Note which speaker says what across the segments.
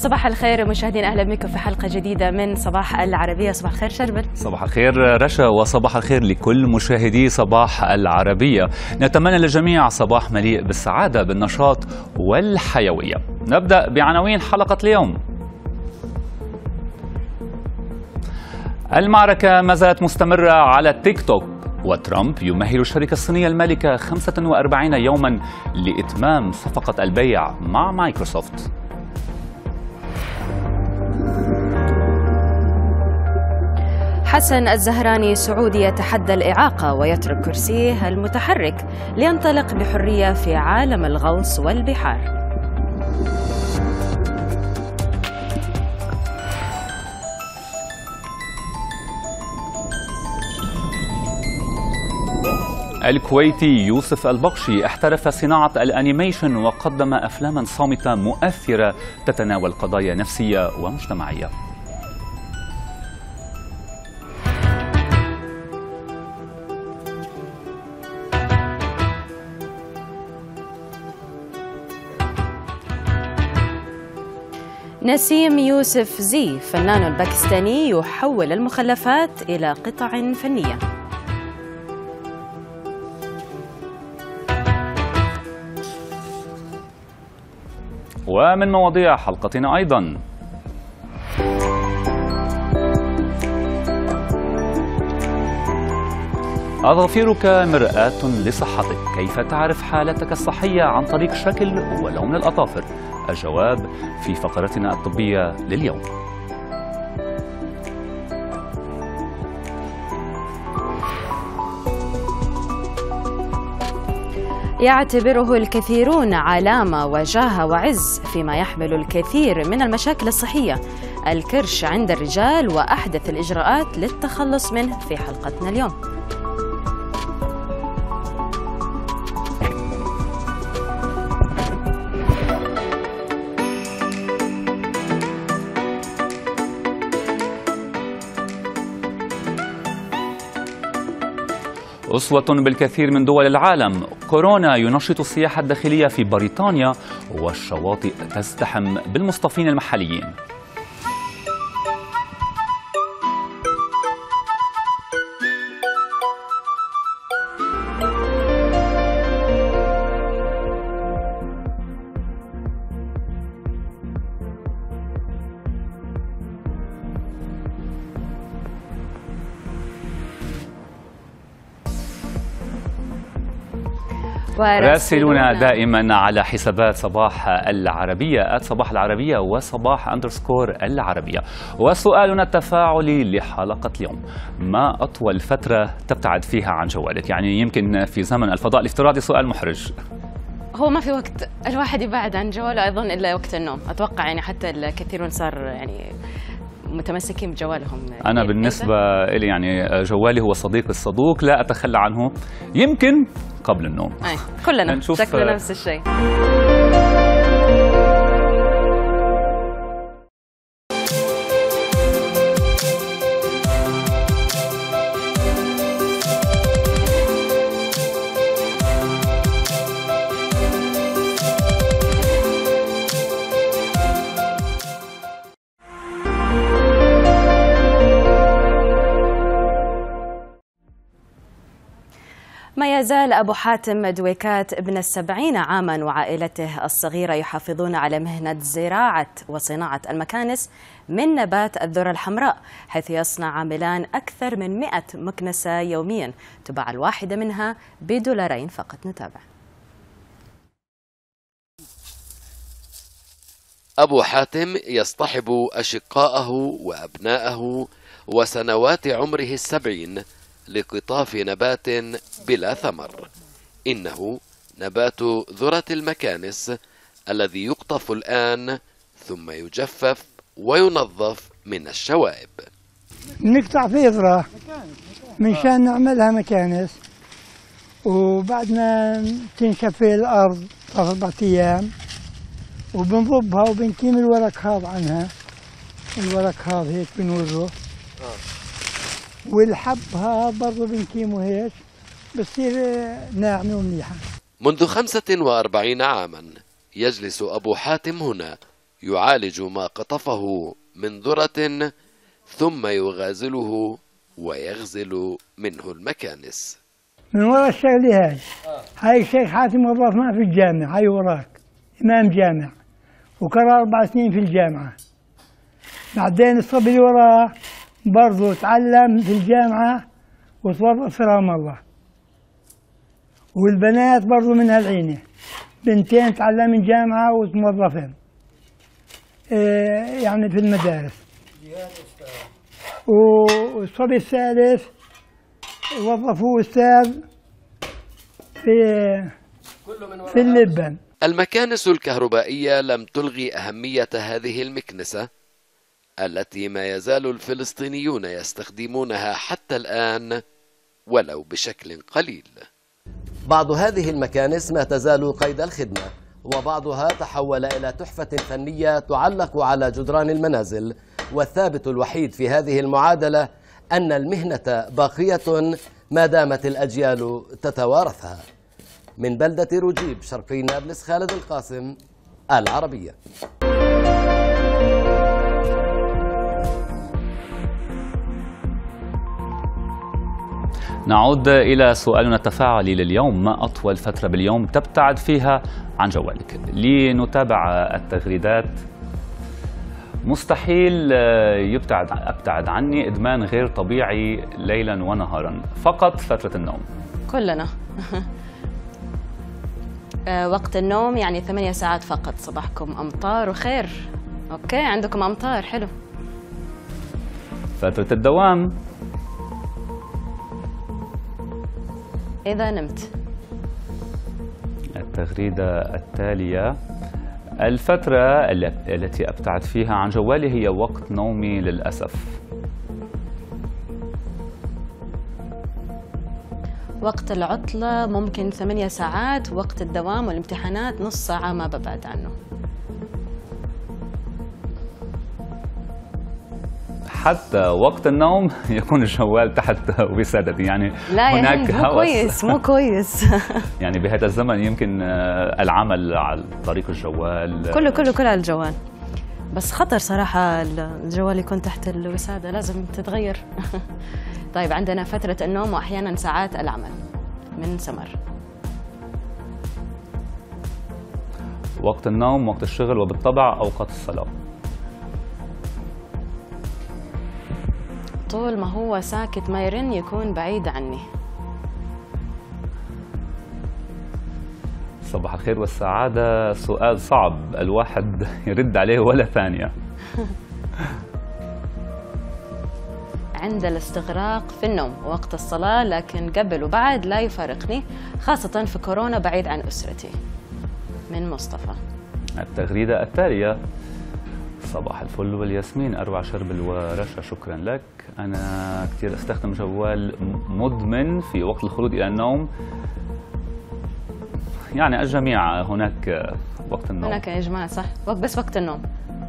Speaker 1: صباح الخير مشاهدينا، اهلا بكم في حلقه جديده من صباح العربيه. صباح الخير شربل.
Speaker 2: صباح الخير رشا، وصباح الخير لكل مشاهدي صباح العربيه. نتمنى للجميع صباح مليء بالسعاده بالنشاط والحيويه. نبدا بعناوين حلقه اليوم. المعركه ما زالت مستمره على التيك توك، وترامب يمهل الشركة الصينية المالكة 45 يوما لإتمام صفقة البيع مع مايكروسوفت.
Speaker 1: حسن الزهراني سعودي يتحدى الإعاقة ويترك كرسيه المتحرك لينطلق بحرية في عالم الغوص والبحار.
Speaker 2: الكويتي يوسف البقشي احترف صناعة الأنيميشن وقدم أفلاما صامتة مؤثرة تتناول قضايا نفسية ومجتمعية.
Speaker 1: نسيم يوسف زي فنان باكستاني يحول المخلفات إلى قطع فنية.
Speaker 2: ومن مواضيع حلقتنا أيضا: أظافرك مرآة لصحتك، كيف تعرف حالتك الصحية عن طريق شكل ولون الأظافر؟ الجواب في فقرتنا الطبية لليوم.
Speaker 1: يعتبره الكثيرون علامة وجاهة وعز، فيما يحمل الكثير من المشاكل الصحية الكرش عند الرجال وأحدث الإجراءات للتخلص منه في حلقتنا اليوم.
Speaker 2: أسوة بالكثير من دول العالم، كورونا ينشط السياحة الداخلية في بريطانيا والشواطئ تزدحم بالمصطفين المحليين. راسلونا دائما على حسابات صباح العربية @صباح العربية وصباح _العربية. وسؤالنا التفاعلي لحلقة اليوم: ما أطول فترة تبتعد فيها عن جوالك؟ يعني يمكن في زمن الفضاء الافتراضي سؤال محرج.
Speaker 1: هو ما في وقت الواحد يبعد عن جواله أيضا إلا وقت النوم. أتوقع يعني حتى الكثيرون صار يعني متمسكين بجوالهم.
Speaker 2: أنا بالنسبة لي يعني جوالي هو صديقي الصدوق، لا أتخلى عنه، يمكن قبل النوم.
Speaker 1: كلنا شكلنا نفس الشيء. ما يزال أبو حاتم دويكات ابن 70 عاما وعائلته الصغيرة يحافظون على مهنة زراعة وصناعة المكانس من نبات الذرة الحمراء، حيث يصنع عاملان أكثر من 100 مكنسة يوميا، تباع الواحدة منها ب$2 فقط. نتابع.
Speaker 3: أبو حاتم يصطحب أشقاءه وأبناءه وسنوات عمره 70 لقطاف نبات بلا ثمر. إنه نبات ذرة المكانس الذي يقطف الآن ثم يجفف وينظف من الشوائب.
Speaker 4: نقطع فيضرة منشان نعملها مكانس، وبعد ما تنشف في الأرض 4 أيام وبنضبها وبنكيم الورق هذا عنها. الورق هذا هيك بنوزه، والحب هذا برضه بنكيمه هيك بصير ناعمة ومنيحة.
Speaker 3: منذ 45 عاما يجلس أبو حاتم هنا يعالج ما قطفه من ذرة ثم يغازله ويغزل منه المكانس.
Speaker 4: من وراء الشغلة هاي الشيخ حاتم وظف معه في الجامع، هاي وراك إمام جامع وقرأ 4 سنين في الجامعة. بعدين الصبي اللي وراه برضه تعلم في الجامعة وتوظف في رام الله. والبنات برضه من هالعينة، بنتين تعلمن جامعة وموظفين يعني في المدارس. والصبي الثالث وظفوه أستاذ في اللبن.
Speaker 3: المكانس الكهربائية لم تلغي أهمية هذه المكنسة التي ما يزال الفلسطينيون يستخدمونها حتى الآن ولو بشكل قليل.
Speaker 5: بعض هذه المكانس ما تزال قيد الخدمة، وبعضها تحول إلى تحفة فنية تعلق على جدران المنازل. والثابت الوحيد في هذه المعادلة أن المهنة باقية ما دامت الأجيال تتوارثها. من بلدة رجيب شرقي نابلس، خالد القاسم، العربية.
Speaker 2: نعود إلى سؤالنا التفاعلي لليوم: ما أطول فترة باليوم تبتعد فيها عن جوالك؟ لنتابع التغريدات. مستحيل أبتعد عني إدمان غير طبيعي ليلا ونهارا، فقط فترة النوم.
Speaker 1: كلنا وقت النوم يعني 8 ساعات فقط. صباحكم أمطار وخير. أوكي، عندكم أمطار، حلو.
Speaker 2: فترة الدوام
Speaker 1: إذا نمت.
Speaker 2: التغريدة التالية: الفترة التي أبتعد فيها عن جوالي هي وقت نومي للأسف.
Speaker 1: وقت العطلة ممكن 8 ساعات، وقت الدوام والامتحانات نص ساعة ما ببعد عنه.
Speaker 2: حتى وقت النوم يكون الجوال تحت وسادتي، يعني
Speaker 1: لا
Speaker 2: هناك
Speaker 1: مو كويس، مو كويس.
Speaker 2: يعني بهذا الزمن يمكن العمل على طريق الجوال،
Speaker 1: كله على الجوال. بس خطر صراحة الجوال يكون تحت الوسادة، لازم تتغير. طيب، عندنا فترة النوم وأحيانا ساعات العمل من سمر.
Speaker 2: وقت النوم، وقت الشغل، وبالطبع أوقات الصلاة.
Speaker 1: طول ما هو ساكت ما يرن يكون بعيد عني.
Speaker 2: صباح الخير والسعادة. سؤال صعب الواحد يرد عليه ولا ثانية.
Speaker 1: عند الاستغراق في النوم ووقت الصلاة، لكن قبل وبعد لا يفارقني، خاصة في كورونا بعيد عن أسرتي. من مصطفى.
Speaker 2: التغريدة التالية: صباح الفل والياسمين، أروع شربل ورشا، شكرا لك. أنا كثير أستخدم جوال مدمن في وقت الخلود إلى النوم. يعني الجميع هناك وقت النوم.
Speaker 1: هناك يا جماعة، صح، بس وقت النوم.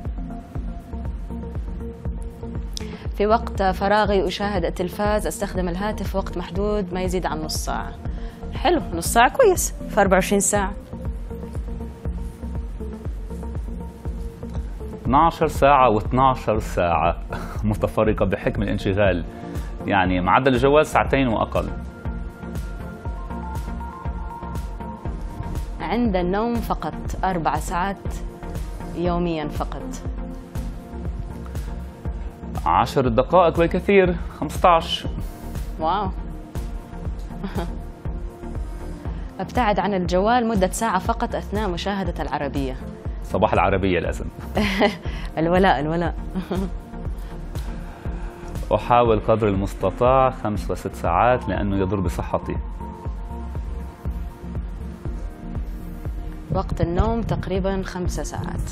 Speaker 1: في وقت فراغي أشاهد التلفاز، أستخدم الهاتف وقت محدود ما يزيد عن نص ساعة. حلو، نص ساعة كويس في 24 ساعة.
Speaker 2: 12 ساعة و12 ساعة متفرقة بحكم الانشغال، يعني معدل الجوال 2 وأقل.
Speaker 1: عند النوم فقط 4 ساعات يوميا فقط.
Speaker 2: 10 دقائق والكثير 15.
Speaker 1: واو. أبتعد عن الجوال مدة ساعة فقط أثناء مشاهدة العربية.
Speaker 2: صباح العربية لازم.
Speaker 1: الولاء.
Speaker 2: أحاول قدر المستطاع 5 و6 ساعات لأنه يضر بصحتي.
Speaker 1: وقت النوم تقريبا 5 ساعات.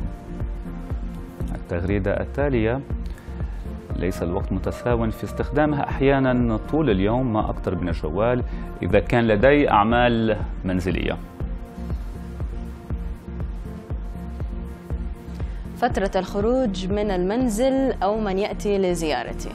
Speaker 2: التغريدة التالية: ليس الوقت متساو في استخدامها، أحيانا طول اليوم ما أكثر من الجوال إذا كان لدي أعمال منزلية.
Speaker 1: فترة الخروج من المنزل أو من يأتي لزيارتي.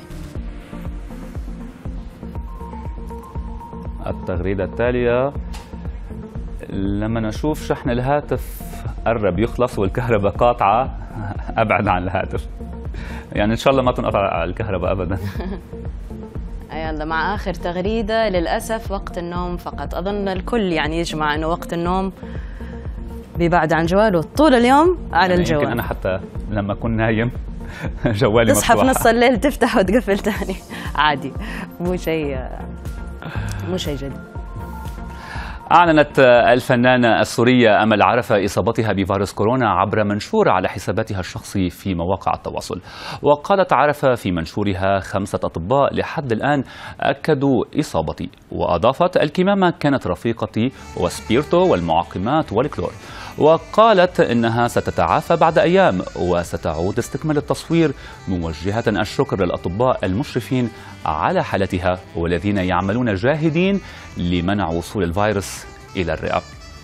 Speaker 2: التغريدة التالية: لما نشوف شحن الهاتف قرب يخلص والكهرباء قاطعة أبعد عن الهاتف. يعني إن شاء الله ما تنقطع الكهرباء أبدا.
Speaker 1: يلا مع آخر تغريدة، للأسف وقت النوم فقط. أظن الكل يعني يجمع أنه وقت النوم بيبعد عن جواله طول اليوم على
Speaker 2: يعني
Speaker 1: الجوال.
Speaker 2: يمكن أنا حتى لما أكون نايم جوالي
Speaker 1: تصحى
Speaker 2: مفتوح.
Speaker 1: في نص الليل تفتح وتقفل تاني عادي، مو شيء جديد.
Speaker 2: أعلنت الفنانة السورية أمل عرفة إصابتها بفيروس كورونا عبر منشور على حساباتها الشخصي في مواقع التواصل. وقالت عرفة في منشورها: 5 أطباء لحد الآن أكدوا إصابتي. وأضافت: الكمامة كانت رفيقتي وسبيرتو والمعقمات والكلور. وقالت إنها ستتعافى بعد أيام وستعود استكمال التصوير، موجهة الشكر للأطباء المشرفين على حالتها والذين يعملون جاهدين لمنع وصول الفيروس إلى الرئة.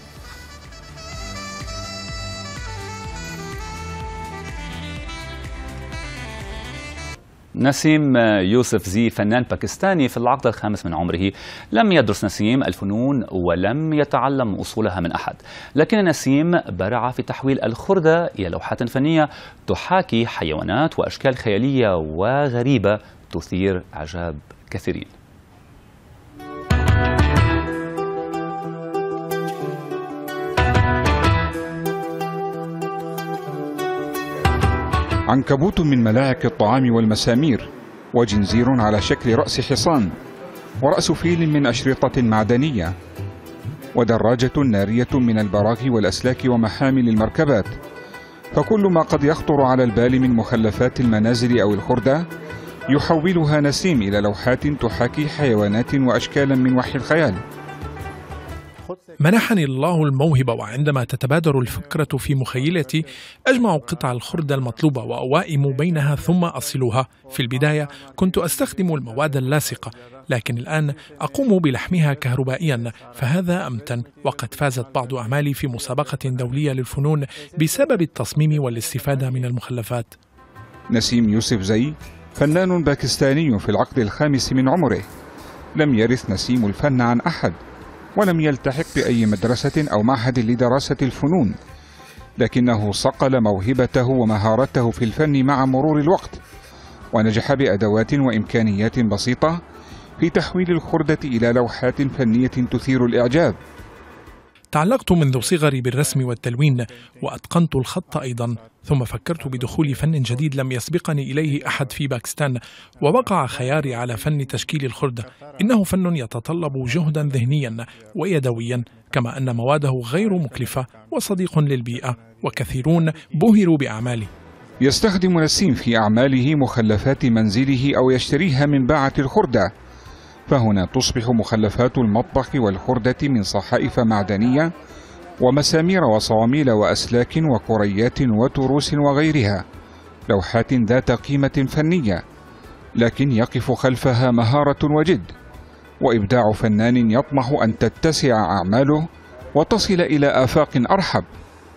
Speaker 2: نسيم يوسف زي فنان باكستاني في العقد الخامس من عمره. لم يدرس نسيم الفنون ولم يتعلم أصولها من أحد، لكن نسيم برع في تحويل الخردة إلى لوحات فنية تحاكي حيوانات وأشكال خيالية وغريبة تثير إعجاب كثيرين.
Speaker 6: عنكبوت من ملاعق الطعام والمسامير، وجنزير على شكل رأس حصان، ورأس فيل من أشرطة معدنية، ودراجة نارية من البراغي والأسلاك ومحامل المركبات. فكل ما قد يخطر على البال من مخلفات المنازل أو الخردة يحولها نسيم إلى لوحات تحاكي حيوانات وأشكالا من وحي الخيال.
Speaker 7: منحني الله الموهبة، وعندما تتبادر الفكرة في مخيلتي أجمع قطع الخردة المطلوبة وأوائم بينها ثم أصلها. في البداية كنت أستخدم المواد اللاصقة، لكن الآن أقوم بلحمها كهربائيا، فهذا أمتن. وقد فازت بعض أعمالي في مسابقة دولية للفنون بسبب التصميم والاستفادة من المخلفات.
Speaker 6: نسيم يوسف زي فنان باكستاني في العقد الخامس من عمره. لم يرث نسيم الفن عن أحد، ولم يلتحق بأي مدرسة أو معهد لدراسة الفنون، لكنه صقل موهبته ومهارته في الفن مع مرور الوقت، ونجح بأدوات وإمكانيات بسيطة في تحويل الخردة إلى لوحات فنية تثير الإعجاب.
Speaker 7: تعلقت منذ صغري بالرسم والتلوين، وأتقنت الخط أيضا، ثم فكرت بدخول فن جديد لم يسبقني إليه أحد في باكستان، ووقع خياري على فن تشكيل الخردة. إنه فن يتطلب جهدا ذهنيا ويدويا، كما أن مواده غير مكلفة وصديق للبيئة، وكثيرون بهروا بأعماله.
Speaker 6: يستخدم نسيم في أعماله مخلفات منزله أو يشتريها من باعة الخردة، فهنا تصبح مخلفات المطبخ والخردة من صحائف معدنية ومسامير وصواميل وأسلاك وكريات وتروس وغيرها، لوحات ذات قيمة فنية، لكن يقف خلفها مهارة وجد وإبداع فنان يطمح أن تتسع أعماله وتصل إلى آفاق أرحب.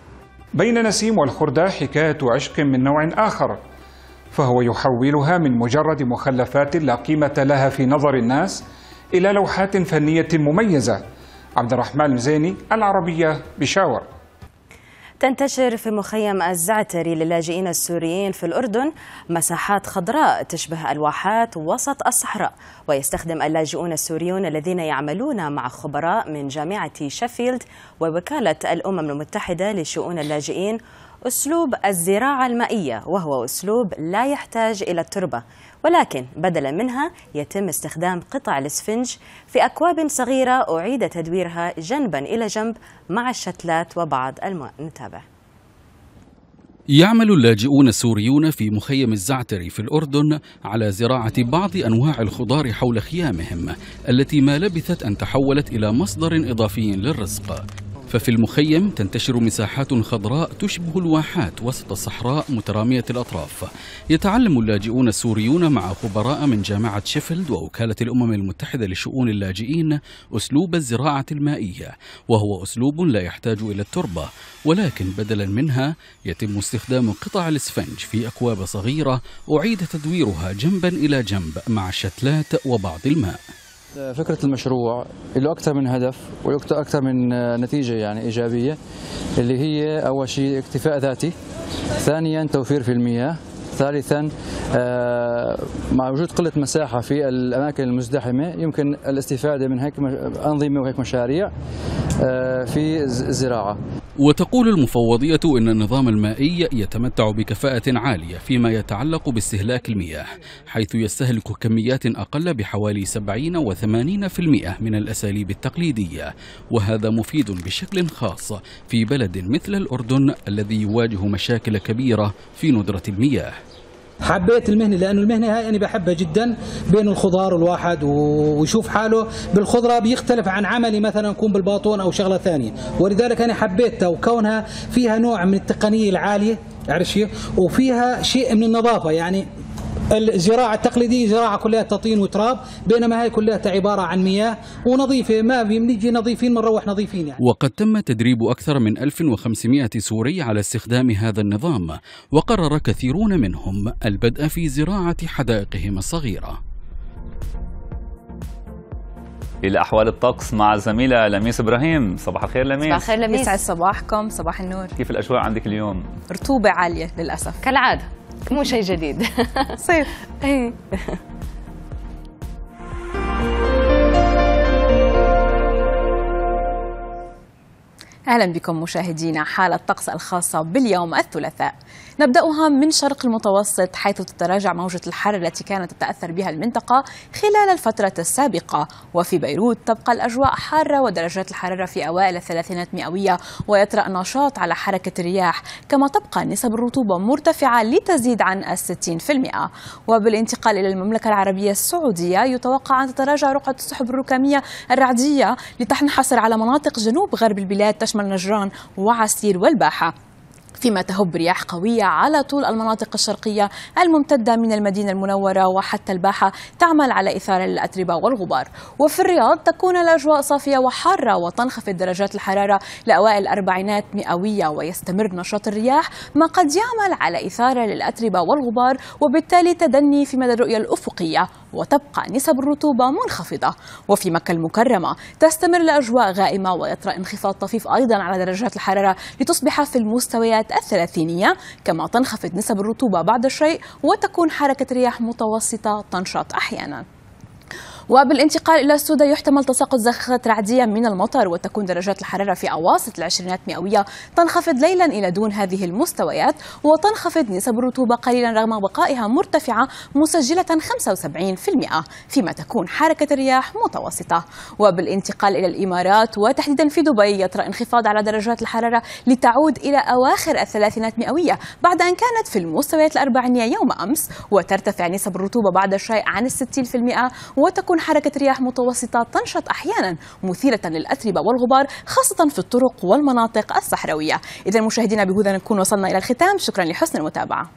Speaker 6: بين نسيم والخردة حكاية عشق من نوع آخر، فهو يحولها من مجرد مخلفات لا قيمة لها في نظر الناس إلى لوحات فنية مميزة. عبد الرحمن مزيني، العربية، بشاور.
Speaker 1: تنتشر في مخيم الزعتري للاجئين السوريين في الأردن مساحات خضراء تشبه الواحات وسط الصحراء، ويستخدم اللاجئون السوريون الذين يعملون مع خبراء من جامعة شيفيلد ووكالة الأمم المتحدة لشؤون اللاجئين أسلوب الزراعة المائية، وهو أسلوب لا يحتاج إلى التربة، ولكن بدلا منها يتم استخدام قطع الإسفنج في أكواب صغيرة أعيد تدويرها جنبا إلى جنب مع الشتلات وبعض الماء. نتابع.
Speaker 8: يعمل اللاجئون السوريون في مخيم الزعتري في الأردن على زراعة بعض أنواع الخضار حول خيامهم التي ما لبثت أن تحولت إلى مصدر إضافي للرزق. ففي المخيم تنتشر مساحات خضراء تشبه الواحات وسط الصحراء مترامية الأطراف. يتعلم اللاجئون السوريون مع خبراء من جامعة شيفيلد ووكالة الأمم المتحدة لشؤون اللاجئين أسلوب الزراعة المائية، وهو أسلوب لا يحتاج إلى التربة، ولكن بدلا منها يتم استخدام قطع الإسفنج في أكواب صغيرة أعيد تدويرها جنبا إلى جنب مع الشتلات وبعض الماء.
Speaker 9: فكرة المشروع له أكثر من هدف وله أكثر من نتيجة يعني إيجابية، اللي هي أول شيء اكتفاء ذاتي، ثانيا توفير في المياه، ثالثا مع وجود قلة مساحة في الأماكن المزدحمة يمكن الاستفادة من هيك أنظمة وهيك مشاريع في الزراعة.
Speaker 8: وتقول المفوضية إن النظام المائي يتمتع بكفاءة عالية فيما يتعلق باستهلاك المياه، حيث يستهلك كميات أقل بحوالي 70 و 80% من الأساليب التقليدية، وهذا مفيد بشكل خاص في بلد مثل الأردن الذي يواجه مشاكل كبيرة في ندرة المياه.
Speaker 10: حبيت المهنة لأنه المهنة هاي أنا بحبها جدا، بين الخضار والواحد ويشوف حاله بالخضرة بيختلف عن عملي مثلا يكون بالباطون أو شغلة ثانية، ولذلك أنا حبيتها وكونها فيها نوع من التقنية العالية، عرفت، وفيها شيء من النظافة. يعني الزراعة التقليدية زراعة كلها تطين وتراب، بينما هاي كلها عبارة عن مياه ونظيفة، ما بنيجي نظيفين بنروح نظيفين يعني.
Speaker 8: وقد تم تدريب أكثر من 1500 سوري على استخدام هذا النظام، وقرر كثيرون منهم البدء في زراعة حدائقهم الصغيرة.
Speaker 2: إلى أحوال الطقس مع الزميلة لميس إبراهيم. صباح الخير لميس.
Speaker 1: صباح الخير لميس.
Speaker 11: يسعد صباحكم. صباح النور.
Speaker 2: كيف الأجواء عندك اليوم؟
Speaker 11: رطوبة عالية للأسف
Speaker 1: كالعادة، مو شيء جديد.
Speaker 11: صيف.
Speaker 1: ايه.
Speaker 11: أهلا بكم مشاهدينا. حالة الطقس الخاصة باليوم الثلاثاء نبدأها من شرق المتوسط، حيث تتراجع موجة الحر التي كانت تتأثر بها المنطقة خلال الفترة السابقة. وفي بيروت تبقى الأجواء حارة ودرجات الحرارة في أوائل الثلاثينات مئوية، ويطرأ نشاط على حركة الرياح، كما تبقى نسب الرطوبة مرتفعة لتزيد عن 60%. وبالانتقال إلى المملكة العربية السعودية يتوقع أن تتراجع رقعة السحب الركامية الرعدية لتنحصر على مناطق جنوب غرب البلاد تشمل نجران وعسير والباحة، فيما تهب رياح قوية على طول المناطق الشرقية الممتدة من المدينة المنورة وحتى الباحة، تعمل على إثارة للأتربة والغبار. وفي الرياض تكون الأجواء صافية وحارة، وتنخفض درجات الحرارة لأوائل الأربعينات مئوية، ويستمر نشاط الرياح ما قد يعمل على إثارة للأتربة والغبار، وبالتالي تدني في مدى الرؤية الأفقية، وتبقى نسب الرطوبة منخفضة. وفي مكة المكرمة تستمر الأجواء غائمة، ويطرأ انخفاض طفيف أيضا على درجات الحرارة لتصبح في المستويات الثلاثينية، كما تنخفض نسب الرطوبة بعض الشيء، وتكون حركة رياح متوسطة تنشط أحيانا. وبالانتقال إلى السودة يحتمل تساقط زخات رعدية من المطر، وتكون درجات الحرارة في أواسط العشرينات مئوية، تنخفض ليلا إلى دون هذه المستويات، وتنخفض نسب الرطوبة قليلا رغم بقائها مرتفعة مسجلة 75%، فيما تكون حركة الرياح متوسطة. وبالانتقال إلى الإمارات وتحديدا في دبي يطرأ انخفاض على درجات الحرارة لتعود إلى أواخر الثلاثينات مئوية بعد أن كانت في المستويات الأربعينية يوم أمس، وترتفع نسب الرطوبة بعد شيء عن 60%، وتكون حركة رياح متوسطة تنشط أحيانا مثيرة للأتربة والغبار، خاصة في الطرق والمناطق الصحراوية. إذا مشاهدينا بهذا نكون وصلنا إلى الختام، شكرا لحسن المتابعة.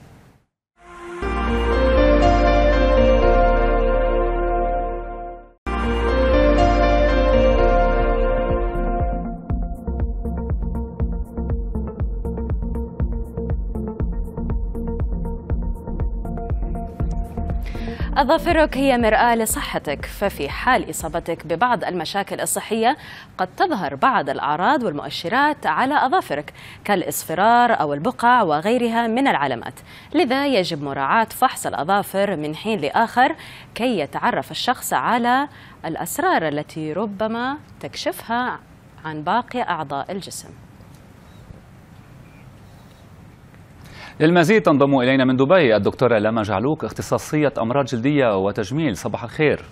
Speaker 1: أظافرك هي مرآة لصحتك، ففي حال إصابتك ببعض المشاكل الصحية قد تظهر بعض الأعراض والمؤشرات على أظافرك كالإصفرار أو البقع وغيرها من العلامات، لذا يجب مراعاة فحص الأظافر من حين لآخر كي يتعرف الشخص على الأسرار التي ربما تكشفها عن باقي أعضاء الجسم.
Speaker 2: للمزيد تنضم إلينا من دبي الدكتورة لما جعلوك، اختصاصية أمراض جلدية وتجميل. صباح الخير.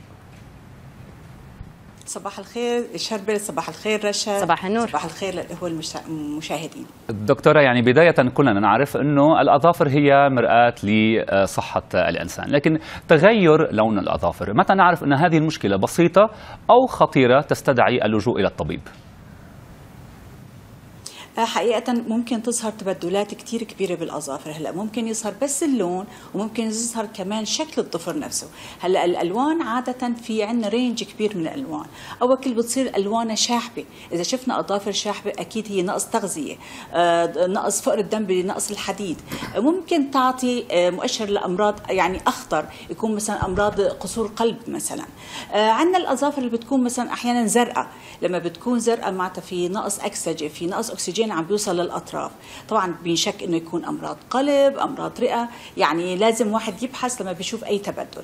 Speaker 12: صباح الخير شربل، صباح الخير رشا،
Speaker 1: صباح النور،
Speaker 12: صباح الخير للإخوة المشاهدين.
Speaker 2: دكتورة، يعني بداية كلنا نعرف أنه الأظافر هي مرآة لصحة الإنسان، لكن تغير لون الأظافر متى نعرف أن هذه المشكلة بسيطة أو خطيرة تستدعي اللجوء إلى الطبيب؟
Speaker 12: حقيقة ممكن تظهر تبدلات كتير كبيرة بالأظافر. هلا ممكن يظهر بس اللون، وممكن يظهر كمان شكل الظفر نفسه. هلا الألوان عادة في عندنا رينج كبير من الألوان. أول كل بتصير ألوانها شاحبة، إذا شفنا أظافر شاحبة أكيد هي نقص تغذية، نقص فقر الدم بنقص الحديد. ممكن تعطي مؤشر لأمراض يعني أخطر، يكون مثلا أمراض قصور قلب مثلا. عندنا الأظافر اللي بتكون مثلا أحيانا زرقاء، لما بتكون زرقاء معناتها في نقص أكسجين، في نقص أكسجين عم بيوصل للأطراف. طبعا بينشك إنه يكون أمراض قلب، أمراض رئة، يعني لازم واحد يبحث لما بيشوف أي تبدل.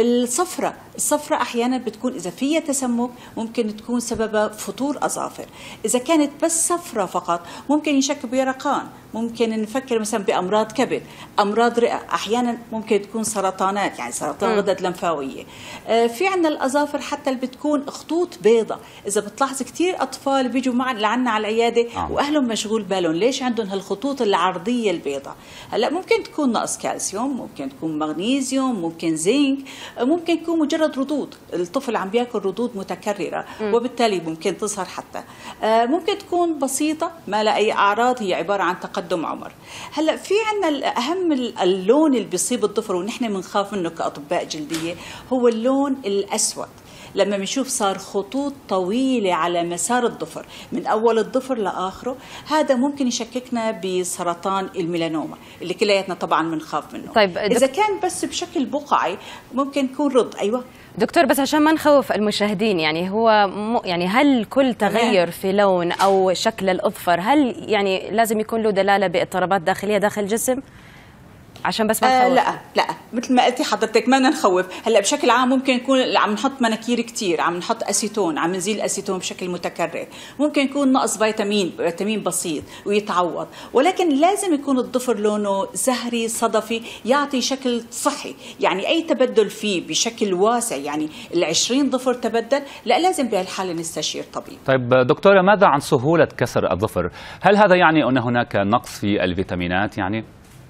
Speaker 12: الصفرة أحيانا بتكون إذا فيها تسمم ممكن تكون سببها فطور أظافر. إذا كانت بس صفرة فقط ممكن ينشك بيرقان، ممكن نفكر مثلا بأمراض كبد، أمراض رئة، أحيانا ممكن تكون سرطانات يعني سرطان غدد لمفاوية. في عندنا الأظافر حتى اللي بتكون خطوط بيضة، إذا بتلاحظ كتير أطفال بيجوا لعنا على العيادة وأهلهم مشغول بالهم ليش عندهم هالخطوط العرضية البيضة. هلا ممكن تكون نقص كالسيوم، ممكن تكون مغنيسيوم، ممكن زنك، ممكن يكون مجرد ردود، الطفل عم بياكل ردود متكررة وبالتالي ممكن تظهر حتى. ممكن تكون بسيطة ما لها أي أعراض، هي عبارة عن تقدم عمر. هلا في عندنا أهم اللون اللي بيصيب الظفر ونحن بنخاف منه كأطباء جلدية هو اللون الأسود. لما بنشوف صار خطوط طويلة على مسار الظفر من أول الظفر لآخره، هذا ممكن يشككنا بسرطان الميلانوما اللي كلياتنا طبعا بنخاف منه.
Speaker 1: طيب
Speaker 12: إذا كان بس بشكل بقعي ممكن يكون رد. أيوة
Speaker 1: دكتور، بس عشان ما نخوف المشاهدين، يعني هو يعني هل كل تغير في لون أو شكل الأظفر هل يعني لازم يكون له دلالة باضطرابات داخلية داخل الجسم؟ عشان بس ما نخوف.
Speaker 12: لا مثل ما قلتي حضرتك ما نخوف. هلا بشكل عام ممكن يكون عم نحط مناكير كتير، عم نحط اسيتون، عم نزيل اسيتون بشكل متكرر، ممكن يكون نقص فيتامين بسيط ويتعوض، ولكن لازم يكون الظفر لونه زهري صدفي يعطي شكل صحي. يعني اي تبدل فيه بشكل واسع، يعني ال20 ظفر تبدل، لا لازم بهالحاله نستشير طبيب.
Speaker 2: طيب دكتورة، ماذا عن سهولة كسر الظفر؟ هل هذا يعني أن هناك نقص في الفيتامينات يعني؟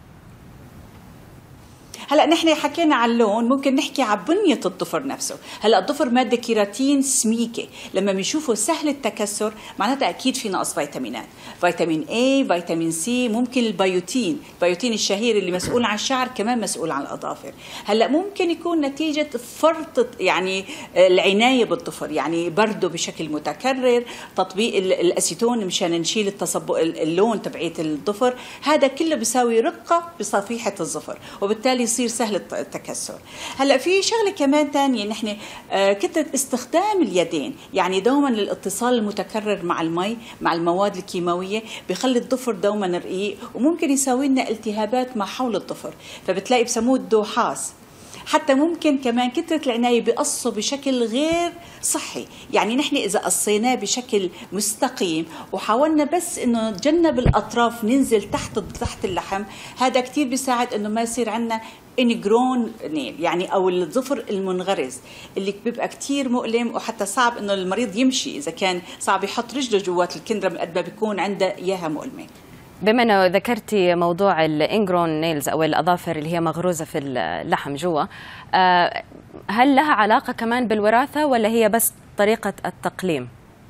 Speaker 12: هلا نحن حكينا عن اللون، ممكن نحكي عن بنية الظفر نفسه. هلا الظفر مادة كيراتين سميكة، لما بنشوفه سهل التكسر معناتها أكيد في نقص فيتامينات، فيتامين A، فيتامين C، ممكن البيوتين الشهير اللي مسؤول عن الشعر كمان مسؤول عن الأظافر. هلا ممكن يكون نتيجة فرط يعني العناية بالظفر، يعني برده بشكل متكرر، تطبيق الأسيتون مشان نشيل التصبغ اللون تبعية الظفر، هذا كله بيساوي رقة بصفيحة الظفر وبالتالي يصير سهل التكسر. هلا في شغله كمان ثانيه، نحن كثره استخدام اليدين، يعني دوما الاتصال المتكرر مع المي مع المواد الكيماويه بخلي الظفر دوما رقيق، وممكن يساوي لنا التهابات ما حول الظفر، فبتلاقي بسموه الدوحاس. حتى ممكن كمان كثرة العناية بقصه بشكل غير صحي، يعني نحن إذا قصيناه بشكل مستقيم وحاولنا بس إنه نتجنب الأطراف ننزل تحت اللحم، هذا كتير بيساعد إنه ما يصير عندنا انجرون نيل، يعني أو الظفر المنغرز اللي بيبقى كتير مؤلم، وحتى صعب إنه المريض يمشي، إذا كان صعب يحط رجله جوات الكندرة من قد ما بيكون عنده إياها مؤلمة.
Speaker 1: بما انه ذكرتي موضوع الانجرون نيلز او الاظافر اللي هي مغروزه في اللحم جوا، هل لها علاقه كمان بالوراثه ولا هي بس طريقه التقليم؟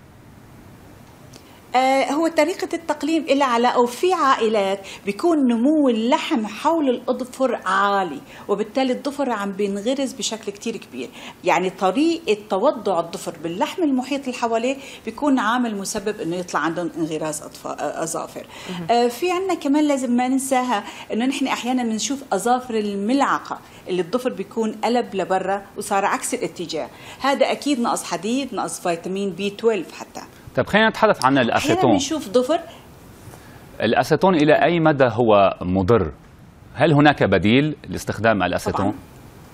Speaker 12: هو طريقة التقليم إلها علاقة، وفي عائلات بيكون نمو اللحم حول الأظفر عالي وبالتالي الظفر عم بينغرز بشكل كتير كبير، يعني طريقة توضع الظفر باللحم المحيط اللي حواليه بيكون عامل مسبب إنه يطلع عندهم انغراز أظافر. في عنا كمان لازم ما ننساها إنه نحن أحيانا بنشوف أظافر الملعقة اللي الظفر بيكون قلب لبرا وصار عكس الاتجاه، هذا أكيد نقص حديد، نقص فيتامين B12 حتى.
Speaker 2: طيب خلينا نتحدث عن الأسيتون.
Speaker 12: أحيانا بنشوف ظفر.
Speaker 2: الأسيتون إلى أي مدى هو مضر؟ هل هناك بديل لاستخدام الأسيتون؟
Speaker 12: طبعاً.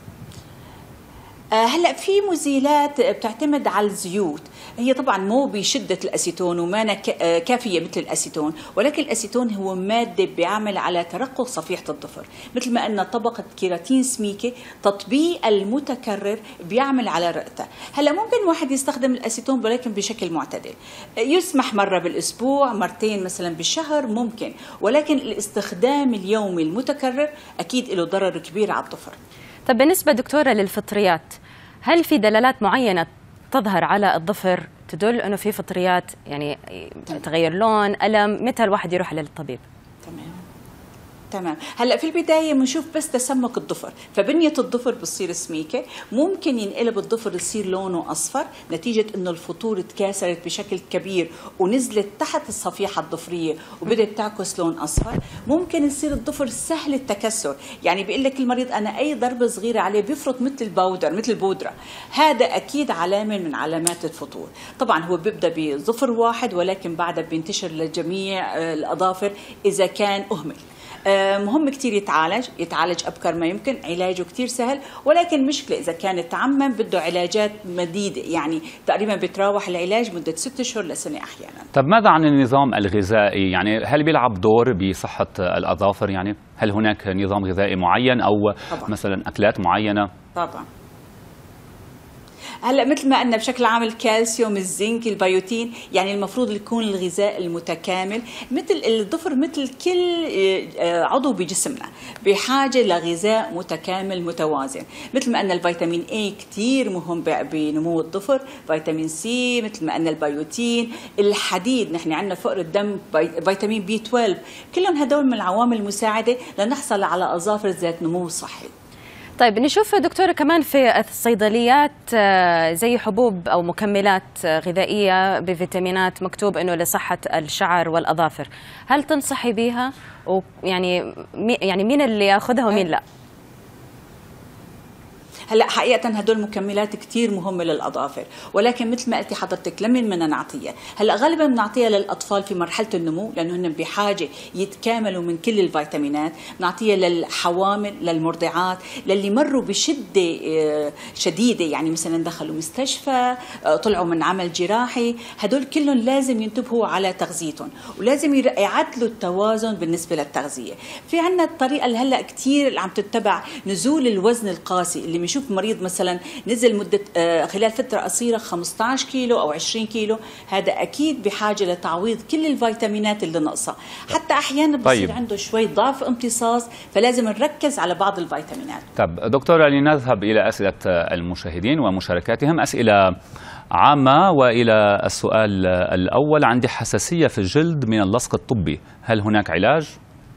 Speaker 12: هلا في مزيلات بتعتمد على الزيوت، هي طبعا مو بشده الاسيتون وما كافيه مثل الاسيتون، ولكن الاسيتون هو ماده بيعمل على ترقق صفيحه الظفر، مثل ما قلنا طبقه كيراتين سميكه، تطبيق المتكرر بيعمل على رئته. هلا ممكن واحد يستخدم الاسيتون ولكن بشكل معتدل، يسمح مره بالاسبوع، مرتين مثلا بالشهر ممكن، ولكن الاستخدام اليومي المتكرر اكيد له ضرر كبير على الظفر.
Speaker 1: طب بالنسبة دكتورة للفطريات، هل في دلالات معينة تظهر على الظفر تدل أنه في فطريات، يعني تغير لون، ألم، متى الواحد يروح للطبيب؟
Speaker 12: تمام. هلا في البدايه بنشوف بس تسمك الضفر، فبنيه الضفر بتصير سميكه، ممكن ينقلب الضفر يصير لونه اصفر نتيجه انه الفطور تكاثرت بشكل كبير ونزلت تحت الصفيحه الضفريه وبدات تعكس لون اصفر. ممكن يصير الضفر سهل التكسر، يعني بيقول لك المريض انا اي ضربه صغيره عليه بيفرط مثل البودر مثل البودره، هذا اكيد علامه من علامات الفطور. طبعا هو بيبدا بظفر واحد ولكن بعدها بينتشر لجميع الاظافر اذا كان اهمل. مهم كتير يتعالج أبكر ما يمكن، علاجه كتير سهل، ولكن مشكلة إذا كان تعمم بده علاجات مديدة، يعني تقريبا بتراوح العلاج مدة 6 شهور لسنة أحيانا.
Speaker 2: طب ماذا عن النظام الغذائي؟ يعني هل بيلعب دور بصحة الأظافر؟ يعني هل هناك نظام غذائي معين أو
Speaker 12: طبعا.
Speaker 2: مثلا أكلات معينة؟
Speaker 12: طبعا. هلا مثل ما قلنا بشكل عام الكالسيوم، الزنك، البيوتين، يعني المفروض يكون الغذاء المتكامل. مثل الضفر مثل كل عضو بجسمنا بحاجه لغذاء متكامل متوازن. مثل ما قلنا الفيتامين اي كثير مهم بنمو الضفر، فيتامين سي، مثل ما قلنا البيوتين، الحديد، نحن عندنا فقر الدم، فيتامين بي 12، كلهم هدول من العوامل المساعده لنحصل على اظافر ذات نمو صحي.
Speaker 1: طيب نشوف دكتورة كمان في الصيدليات زي حبوب أو مكملات غذائية بفيتامينات مكتوب إنه لصحة الشعر والأظافر، هل تنصحي بيها؟ ويعني مين اللي ياخذها ومين لا؟
Speaker 12: هلا حقيقه هدول المكملات كثير مهمه للاظافر، ولكن مثل ما قلتي حضرتك لمين بدنا نعطيها؟ هلا غالبا بنعطيها للاطفال في مرحله النمو لانه هن بحاجه يتكاملوا من كل الفيتامينات، بنعطيها للحوامل، للمرضعات، للي مروا بشده شديده، يعني مثلا دخلوا مستشفى، طلعوا من عمل جراحي، هدول كلهم لازم ينتبهوا على تغذيتهم، ولازم يعدلوا التوازن بالنسبه للتغذيه. في عندنا الطريقه اللي هلا كثير اللي عم تتبع نزول الوزن القاسي، اللي بنشوف مريض مثلا نزل مده خلال فتره قصيره 15 كيلو او 20 كيلو، هذا اكيد بحاجه لتعويض كل الفيتامينات اللي ناقصه، حتى احيانا بصير عنده شوي ضعف امتصاص، فلازم نركز على بعض الفيتامينات.
Speaker 2: طب دكتورة لنذهب الى اسئله المشاهدين ومشاركاتهم، اسئله عامه، والى السؤال الاول: عندي حساسيه في الجلد من اللصق الطبي، هل هناك علاج؟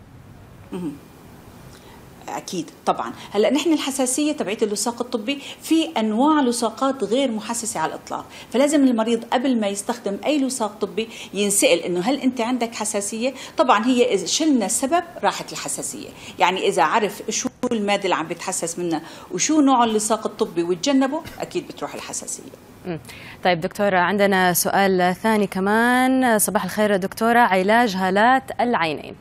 Speaker 12: اكيد طبعا. هلا نحن الحساسيه تبعت اللصاق الطبي في انواع لصاقات غير محسسه على الاطلاق، فلازم المريض قبل ما يستخدم اي لصاق طبي ينسال انه هل انت عندك حساسيه؟ طبعا هي اذا شلنا السبب راحت الحساسيه، يعني اذا عرف شو الماده اللي عم بتحسس منها وشو نوع اللصاق الطبي وتجنبه اكيد بتروح الحساسيه.
Speaker 1: طيب دكتورة عندنا سؤال ثاني كمان. صباح الخير دكتورة، علاج هالات العينين.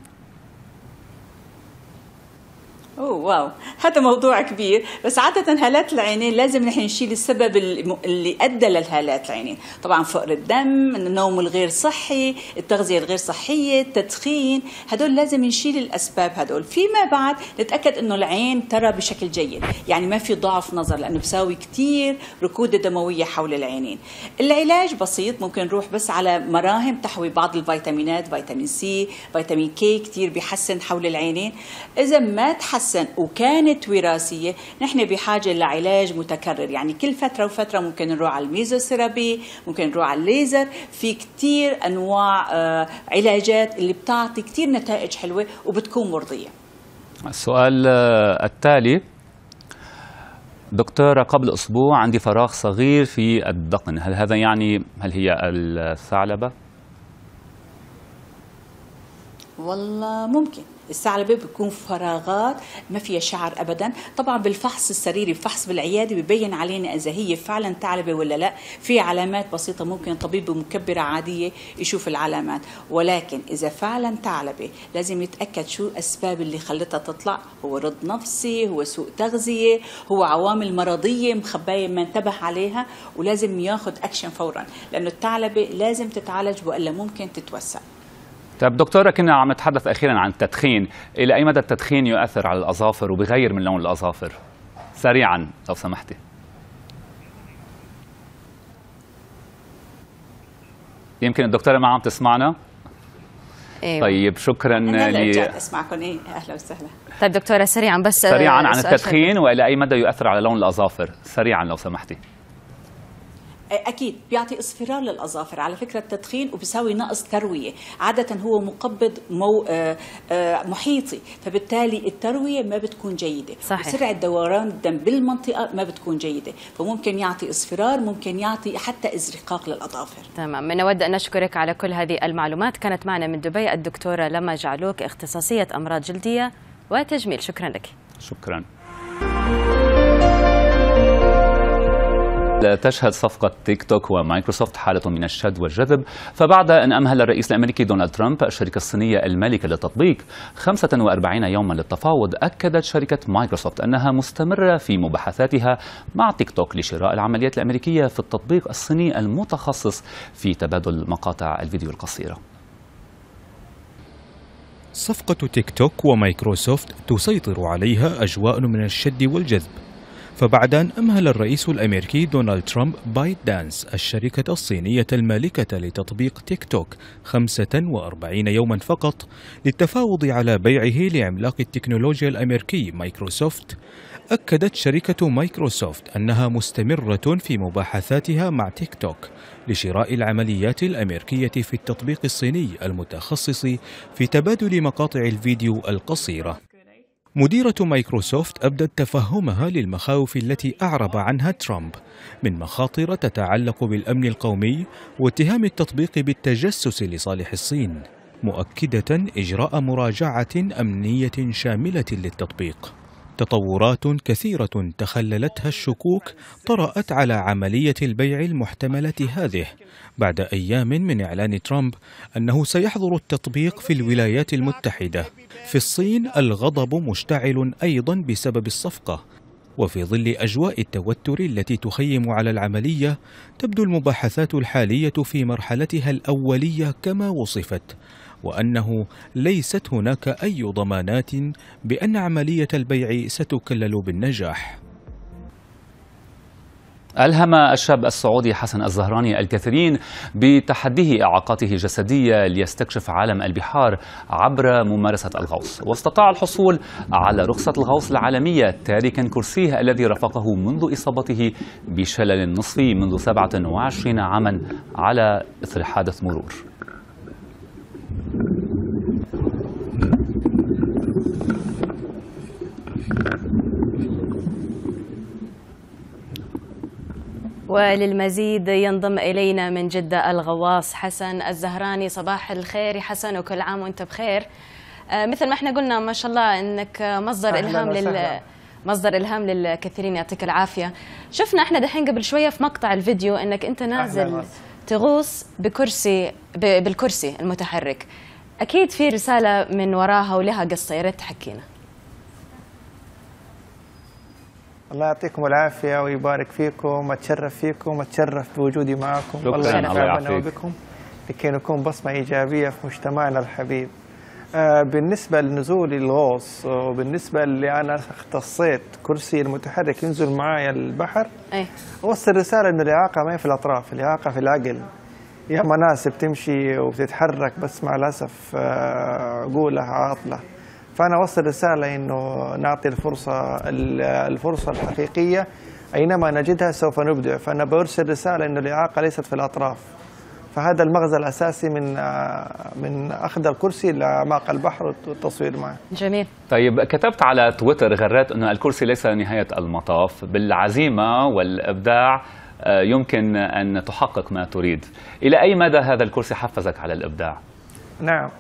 Speaker 12: اوه واو، هذا موضوع كبير، بس عادة هالات العينين لازم نحن نشيل السبب اللي ادى للهالات العينين، طبعا فقر الدم، النوم الغير صحي، التغذية الغير صحية، التدخين، هدول لازم نشيل الاسباب هدول، فيما بعد نتاكد انه العين ترى بشكل جيد، يعني ما في ضعف نظر، لانه بساوي كثير ركودة دموية حول العينين. العلاج بسيط، ممكن نروح بس على مراهم تحوي بعض الفيتامينات، فيتامين سي، فيتامين كي، كثير بيحسن حول العينين. اذا ما تحسن وكانت وراثية نحن بحاجة لعلاج متكرر، يعني كل فترة وفترة ممكن نروح على الميزوثيرابي، ممكن نروح على الليزر، في كتير أنواع علاجات اللي بتعطي كتير نتائج حلوة وبتكون مرضية.
Speaker 2: السؤال التالي: دكتورة، قبل أسبوع عندي فراغ صغير في الدقن، هل هذا يعني هل هي الثعلبة؟
Speaker 12: والله ممكن الثعلبة بيكون فراغات ما فيها شعر أبدا، طبعا بالفحص السريري، بفحص بالعيادة بيبين علينا إذا هي فعلا ثعلبة ولا لا. في علامات بسيطة ممكن طبيب بمكبرة عادية يشوف العلامات، ولكن إذا فعلا ثعلبة لازم يتأكد شو الأسباب اللي خلتها تطلع، هو رض نفسي، هو سوء تغذية، هو عوامل مرضية مخباية ما انتبه عليها، ولازم ياخد أكشن فورا، لأنه الثعلبة لازم تتعالج وإلا ممكن تتوسع.
Speaker 2: طيب دكتورة، كنا عم نتحدث أخيرا عن التدخين، إلى أي مدى التدخين يؤثر على الأظافر وبغير من لون الأظافر؟ سريعا لو سمحتي. يمكن الدكتورة ما عم تسمعنا؟
Speaker 1: أيوة.
Speaker 2: طيب شكرا.
Speaker 12: أنا رجعت أسمعكم. إيه أهلا وسهلا.
Speaker 1: طيب دكتورة سريعا بس،
Speaker 2: سريعا عن التدخين وإلى أي مدى يؤثر على لون الأظافر، سريعا لو سمحتي.
Speaker 12: اكيد بيعطي اصفرار للاظافر. على فكره التدخين وبيساوي نقص ترويه، عاده هو مقبض محيطي، فبالتالي الترويه ما بتكون جيده،
Speaker 1: صحيح.
Speaker 12: وسرعه دوران الدم بالمنطقه ما بتكون جيده، فممكن يعطي اصفرار، ممكن يعطي حتى ازرقاق للاظافر.
Speaker 1: تمام، نود ان نشكرك على كل هذه المعلومات. كانت معنا من دبي الدكتوره لما جعلوك، اختصاصيه امراض جلديه وتجميل. شكرا لك.
Speaker 2: شكرا. تشهد صفقة تيك توك ومايكروسوفت حالة من الشد والجذب، فبعد أن أمهل الرئيس الأمريكي دونالد ترامب الشركة الصينية المالكة للتطبيق 45 يوما للتفاوض، أكدت شركة مايكروسوفت أنها مستمرة في مباحثاتها مع تيك توك لشراء العمليات الأمريكية في التطبيق الصيني المتخصص في تبادل مقاطع الفيديو القصيرة.
Speaker 13: صفقة تيك توك ومايكروسوفت تسيطر عليها أجواء من الشد والجذب، فبعد أن أمهل الرئيس الأمريكي دونالد ترامب بايت دانس الشركة الصينية المالكة لتطبيق تيك توك 45 يوما فقط للتفاوض على بيعه لعملاق التكنولوجيا الأمريكي مايكروسوفت، أكدت شركة مايكروسوفت أنها مستمرة في مباحثاتها مع تيك توك لشراء العمليات الأمريكية في التطبيق الصيني المتخصص في تبادل مقاطع الفيديو القصيرة. مديرة مايكروسوفت أبدت تفهمها للمخاوف التي أعرب عنها ترامب من مخاطر تتعلق بالأمن القومي واتهام التطبيق بالتجسس لصالح الصين، مؤكدة إجراء مراجعة أمنية شاملة للتطبيق. تطورات كثيرة تخللتها الشكوك طرأت على عملية البيع المحتملة هذه بعد أيام من إعلان ترامب أنه سيحظر التطبيق في الولايات المتحدة. في الصين الغضب مشتعل أيضا بسبب الصفقة، وفي ظل أجواء التوتر التي تخيم على العملية تبدو المباحثات الحالية في مرحلتها الأولية كما وصفت، وأنه ليست هناك أي ضمانات بأن عملية البيع ستكلل بالنجاح.
Speaker 2: ألهم الشاب السعودي حسن الزهراني الكثيرين بتحديه إعاقاته الجسدية ليستكشف عالم البحار عبر ممارسة الغوص، واستطاع الحصول على رخصة الغوص العالمية تاركا كرسيه الذي رافقه منذ إصابته بشلل نصفي منذ 27 عاما على إثر حادث مرور.
Speaker 1: وللمزيد ينضم إلينا من جدة الغواص حسن الزهراني. صباح الخير يا حسن، وكل عام وانت بخير. مثل ما احنا قلنا ما شاء الله انك مصدر إلهام للكثيرين، يعطيك العافية. شفنا احنا دحين قبل شوية في مقطع الفيديو انك انت نازل تغوص بالكرسي المتحرك، اكيد في رسالة من وراها ولها قصة، يا ريت تحكينا.
Speaker 14: الله يعطيكم العافية ويبارك فيكم، أتشرف فيكم، أتشرف بوجودي معكم.
Speaker 2: الله
Speaker 14: ينفعنا بكم لكي نكون بصمة إيجابية في مجتمعنا الحبيب. بالنسبة لنزول الغوص وبالنسبة اللي أنا اختصيت كرسي المتحرك ينزل معايا البحر، أوصل رسالة إن الإعاقة ما هي في الأطراف، الإعاقة في العقل. يا ناس بتمشي وبتتحرك بس مع الأسف عقولها عاطلة، فأنا أوصل رسالة إنه نعطي الفرصة الحقيقية أينما نجدها سوف نبدع. فأنا برسل رسالة إنه الإعاقة ليست في الأطراف، فهذا المغزى الأساسي من أخذ الكرسي لأعماق البحر والتصوير معه.
Speaker 1: جميل.
Speaker 2: طيب، كتبت على تويتر غرات أن الكرسي ليس نهاية المطاف، بالعزيمة والإبداع يمكن أن تحقق ما تريد. إلى أي مدى هذا الكرسي حفزك على الإبداع؟
Speaker 14: نعم،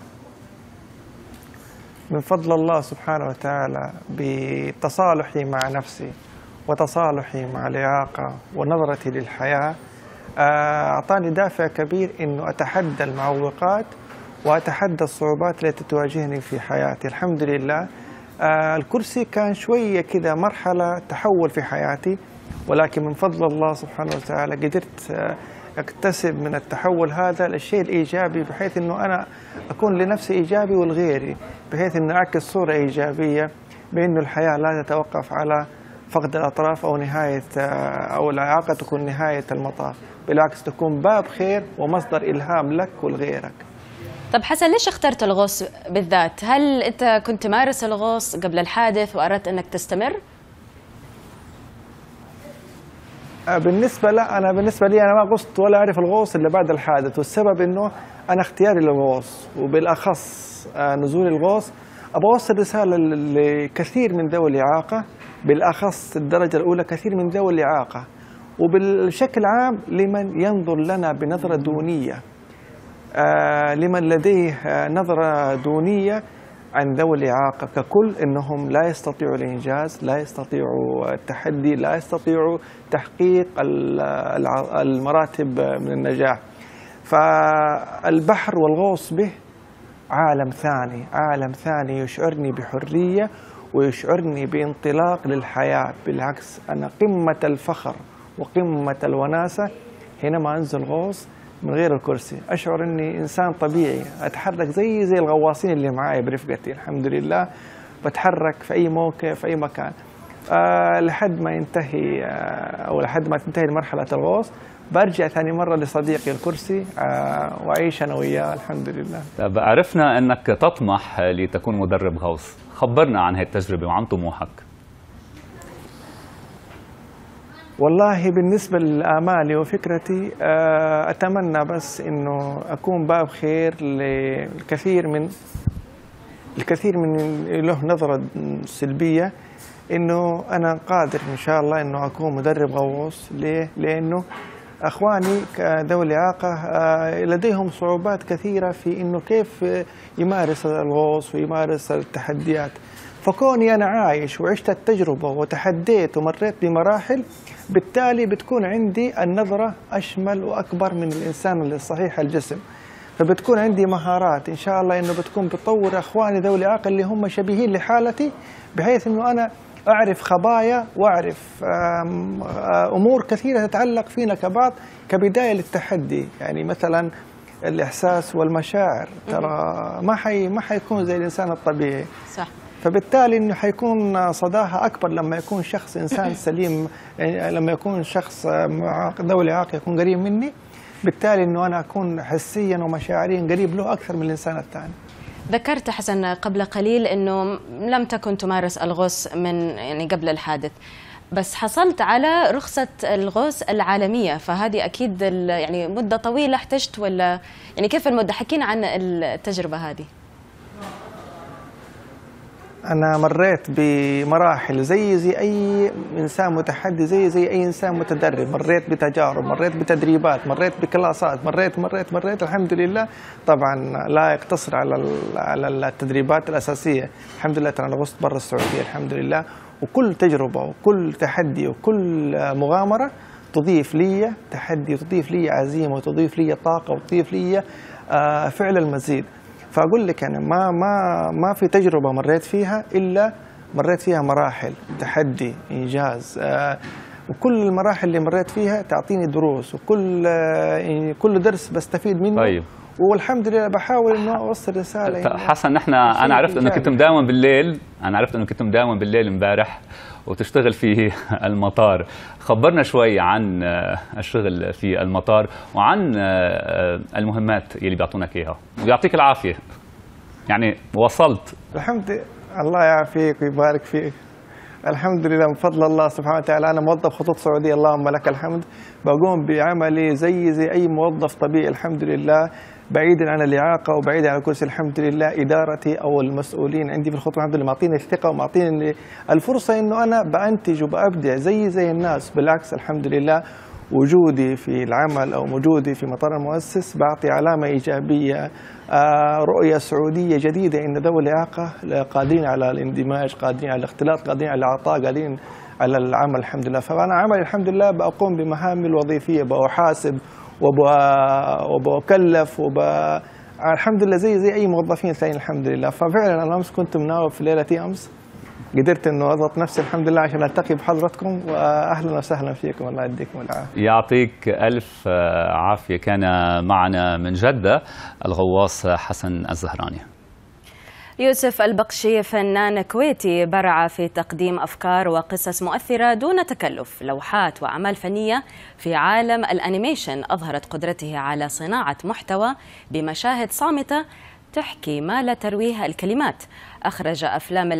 Speaker 14: من فضل الله سبحانه وتعالى بتصالحي مع نفسي وتصالحي مع الإعاقة ونظرتي للحياة أعطاني دافع كبير إنه أتحدى المعوقات وأتحدى الصعوبات التي تواجهني في حياتي. الحمد لله الكرسي كان شوية كده مرحلة تحول في حياتي، ولكن من فضل الله سبحانه وتعالى قدرت أكتسب من التحول هذا الشيء الإيجابي، بحيث أنه أنا أكون لنفسي إيجابي ولغيري، بحيث أن أعكس صورة إيجابية بأنه الحياة لا تتوقف على فقد الأطراف أو نهاية أو الإعاقة تكون نهاية المطاف، بالعكس تكون باب خير ومصدر إلهام لك ولغيرك.
Speaker 1: طب حسن، ليش اخترت الغوص بالذات؟ هل أنت كنت تمارس الغوص قبل الحادث وأردت أنك تستمر؟
Speaker 14: بالنسبة لي أنا ما غصت ولا أعرف الغوص إلا بعد الحادث، والسبب إنه أنا اختياري للغوص، وبالأخص نزول الغوص أبغى أوصل رسالة لكثير من ذوي الإعاقة، بالأخص الدرجة الأولى كثير من ذوي الإعاقة، وبالشكل عام لمن ينظر لنا بنظرة دونية، لمن لديه نظرة دونية عن ذوي الإعاقة ككل، إنهم لا يستطيعوا الإنجاز، لا يستطيعوا التحدي، لا يستطيعوا تحقيق المراتب من النجاح. فالبحر والغوص به عالم ثاني يشعرني بحرية ويشعرني بانطلاق للحياة. بالعكس أنا قمة الفخر وقمة الوناسة حينما أنزل غوص من غير الكرسي، أشعر أني إنسان طبيعي، أتحرك زي الغواصين اللي معايا برفقتي، الحمد لله بتحرك في أي موقع في أي مكان. لحد ما ينتهي أو لحد ما تنتهي مرحلة الغوص برجع ثاني مرة لصديقي الكرسي وأعيش أنا وياه الحمد لله.
Speaker 2: طب عرفنا أنك تطمح لتكون مدرب غوص، خبرنا عن هذه التجربة وعن طموحك.
Speaker 14: والله بالنسبة لآمالي وفكرتي أتمنى بس إنه أكون باب خير للكثير من له نظرة سلبية، إنه أنا قادر إن شاء الله إنه أكون مدرب غوص. ليه؟ لأنه أخواني ذوي الإعاقة لديهم صعوبات كثيرة في إنه كيف يمارس الغوص ويمارس التحديات، فكوني أنا عايش وعشت التجربة وتحديت ومريت بمراحل، بالتالي بتكون عندي النظرة أشمل وأكبر من الإنسان الصحيح الجسم، فبتكون عندي مهارات إن شاء الله إنه بتكون بتطور أخواني ذوي الإعاقة اللي هم شبيهين لحالتي، بحيث إنه أنا أعرف خبايا وأعرف أمور كثيرة تتعلق فينا كبعض كبداية للتحدي. يعني مثلا الإحساس والمشاعر ترى ما حيكون زي الإنسان الطبيعي،
Speaker 1: صح.
Speaker 14: فبالتالي إنه حيكون صداها أكبر لما يكون شخص إنسان سليم، يعني لما يكون شخص ذوي الإعاقة يكون قريب مني، بالتالي إنه أنا أكون حسيا ومشاعريا قريب له أكثر من الإنسان الثاني.
Speaker 1: ذكرت حسن قبل قليل أنه لم تكن تمارس الغوص من قبل الحادث، بس حصلت على رخصة الغوص العالمية، فهذه أكيد يعني مدة طويلة احتجت، ولا يعني كيف المدة؟ حكينا عن التجربة هذه.
Speaker 14: أنا مريت بمراحل زي أي إنسان متحدي، زي أي إنسان متدرب، مريت بتجارب، مريت بتدريبات، مريت بكلاسات، مريت الحمد لله. طبعا لا يقتصر على التدريبات الأساسية، الحمد لله أنا غصت برا السعودية الحمد لله، وكل تجربة وكل تحدي وكل مغامرة تضيف لي تحدي، وتضيف لي عزيمة، وتضيف لي طاقة، وتضيف لي فعل المزيد. فأقول لك يعني ما في تجربة مريت فيها إلا مريت فيها مراحل تحدي إنجاز، وكل المراحل اللي مريت فيها تعطيني دروس، وكل درس بستفيد منه.
Speaker 2: طيب.
Speaker 14: والحمد لله بحاول إنه أوصل رسالة.
Speaker 2: حسن أنا عرفت إنه كنت مداوم بالليل، امبارح وتشتغل في المطار. خبرنا شوي عن الشغل في المطار وعن المهمات اللي بيعطونك إياها، ويعطيك العافية. يعني وصلت.
Speaker 14: الحمد لله، الله يعافيك ويبارك فيك. الحمد لله من فضل الله سبحانه وتعالى، أنا موظف خطوط سعودية اللهم لك الحمد، بقوم بعملي زي أي موظف طبيعي الحمد لله، بعيدا عن الإعاقة وبعيدا عن الكرسي الحمد لله. إدارتي أو المسؤولين عندي في الخطوط الحمد لله معطيني الثقة ومعطيني الفرصة إنه أنا بأنتج وبأبدع زي الناس. بالعكس الحمد لله وجودي في العمل أو وجودي في مطار المؤسس بعطي علامة إيجابية، رؤية سعودية جديدة إن ذوي الإعاقة قادرين على الاندماج، قادرين على الاختلاط، قادرين على العطاء، قادرين على العمل الحمد لله. فأنا عملي الحمد لله بقوم بمهامي الوظيفية، بحاسب وبكلف الحمد لله زي أي موظفين ثانيين الحمد لله. ففعلا أنا أمس كنت مناوب في ليلة أمس، قدرت إنه أضبط نفسي الحمد لله عشان ألتقي بحضرتكم، وأهلا وسهلا فيكم، الله يديكم العافية.
Speaker 2: يعطيك ألف عافية. كان معنا من جدة الغواص حسن الزهراني.
Speaker 1: يوسف البقشي فنان كويتي برع في تقديم أفكار وقصص مؤثرة دون تكلف، لوحات وأعمال فنية في عالم الأنيميشن، أظهرت قدرته على صناعة محتوى بمشاهد صامتة تحكي ما لا ترويه الكلمات. أخرج أفلام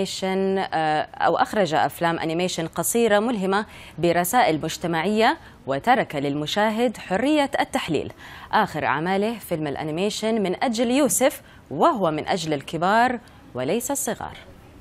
Speaker 1: أنيميشن قصيرة ملهمة برسائل مجتمعية، وترك للمشاهد حرية التحليل. آخر أعماله فيلم الأنيميشن من أجل يوسف، وهو من أجل الكبار وليس الصغار.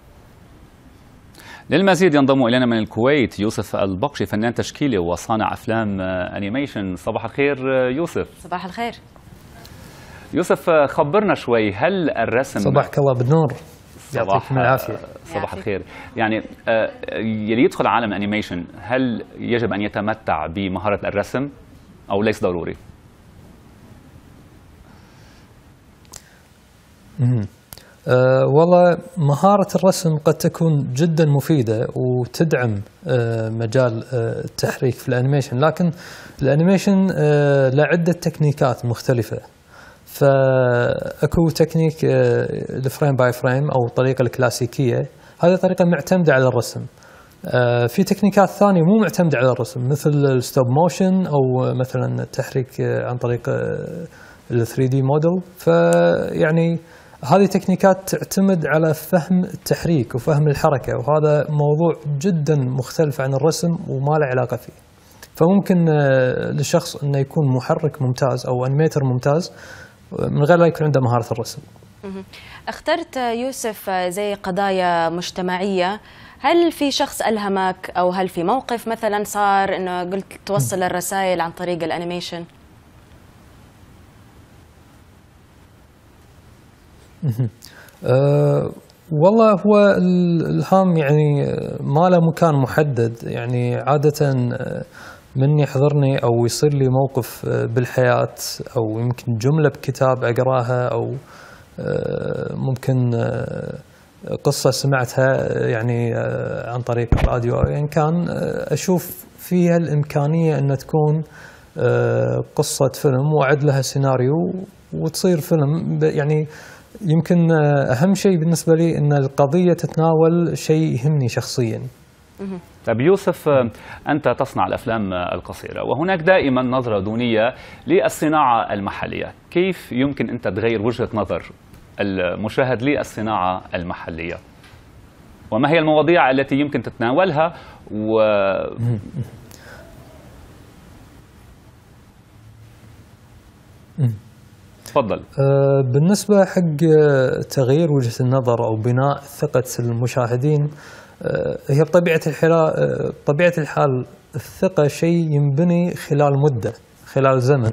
Speaker 2: للمزيد ينضم إلينا من الكويت يوسف البقشي، فنان تشكيلي وصانع أفلام أنيميشن. صباح الخير يوسف.
Speaker 1: صباح الخير
Speaker 2: يوسف، خبرنا شوي، هل الرسم...
Speaker 15: صباحك الله بالنور، يعطيكم العافية.
Speaker 2: صباح الخير. يعني يلي يدخل عالم الأنيميشن هل يجب أن يتمتع بمهارة الرسم أو ليس ضروري؟
Speaker 15: والله مهارة الرسم قد تكون جدا مفيدة وتدعم مجال التحريك في الأنيميشن، لكن الأنيميشن له عدة تكنيكات مختلفة. فأكو تكنيك الفريم باي فريم أو الطريقة الكلاسيكية، هذه طريقة معتمدة على الرسم. في تكنيكات ثانية مو معتمدة على الرسم، مثل الستوب موشن أو مثلا التحريك عن طريق ال 3D موديل. فيعني هذه تكنيكات تعتمد على فهم التحريك وفهم الحركة، وهذا موضوع جدا مختلف عن الرسم وما له علاقة فيه. فممكن للشخص أنه يكون محرك ممتاز أو أنيميتر ممتاز من غير لا يكون عنده مهارة الرسم.
Speaker 1: اخترت يوسف زي قضايا مجتمعية، هل في شخص ألهمك أو هل في موقف مثلا صار أنه قلت توصل الرسائل عن طريق الأنيميشن؟
Speaker 15: والله هو الإلهام يعني ما له مكان محدد، يعني عادة من يحضرني أو يصير لي موقف بالحياة أو يمكن جملة بكتاب أقراها أو ممكن قصة سمعتها يعني عن طريق الراديو أو يعني كان أشوف فيها الإمكانية أن تكون قصة فيلم وأعد لها سيناريو وتصير فيلم. يعني يمكن أهم شيء بالنسبة لي أن القضية تتناول شيء يهمني شخصيا.
Speaker 2: طيب يوسف، أنت تصنع الأفلام القصيرة وهناك دائما نظرة دونية للصناعة المحلية، كيف يمكن أنت تغير وجهة نظر المشاهد للصناعة المحلية؟ وما هي المواضيع التي يمكن تتناولها تفضل.
Speaker 15: بالنسبة حق تغيير وجهة النظر أو بناء ثقة المشاهدين، هي بطبيعة الحال الثقة شيء ينبني خلال مدة، خلال زمن.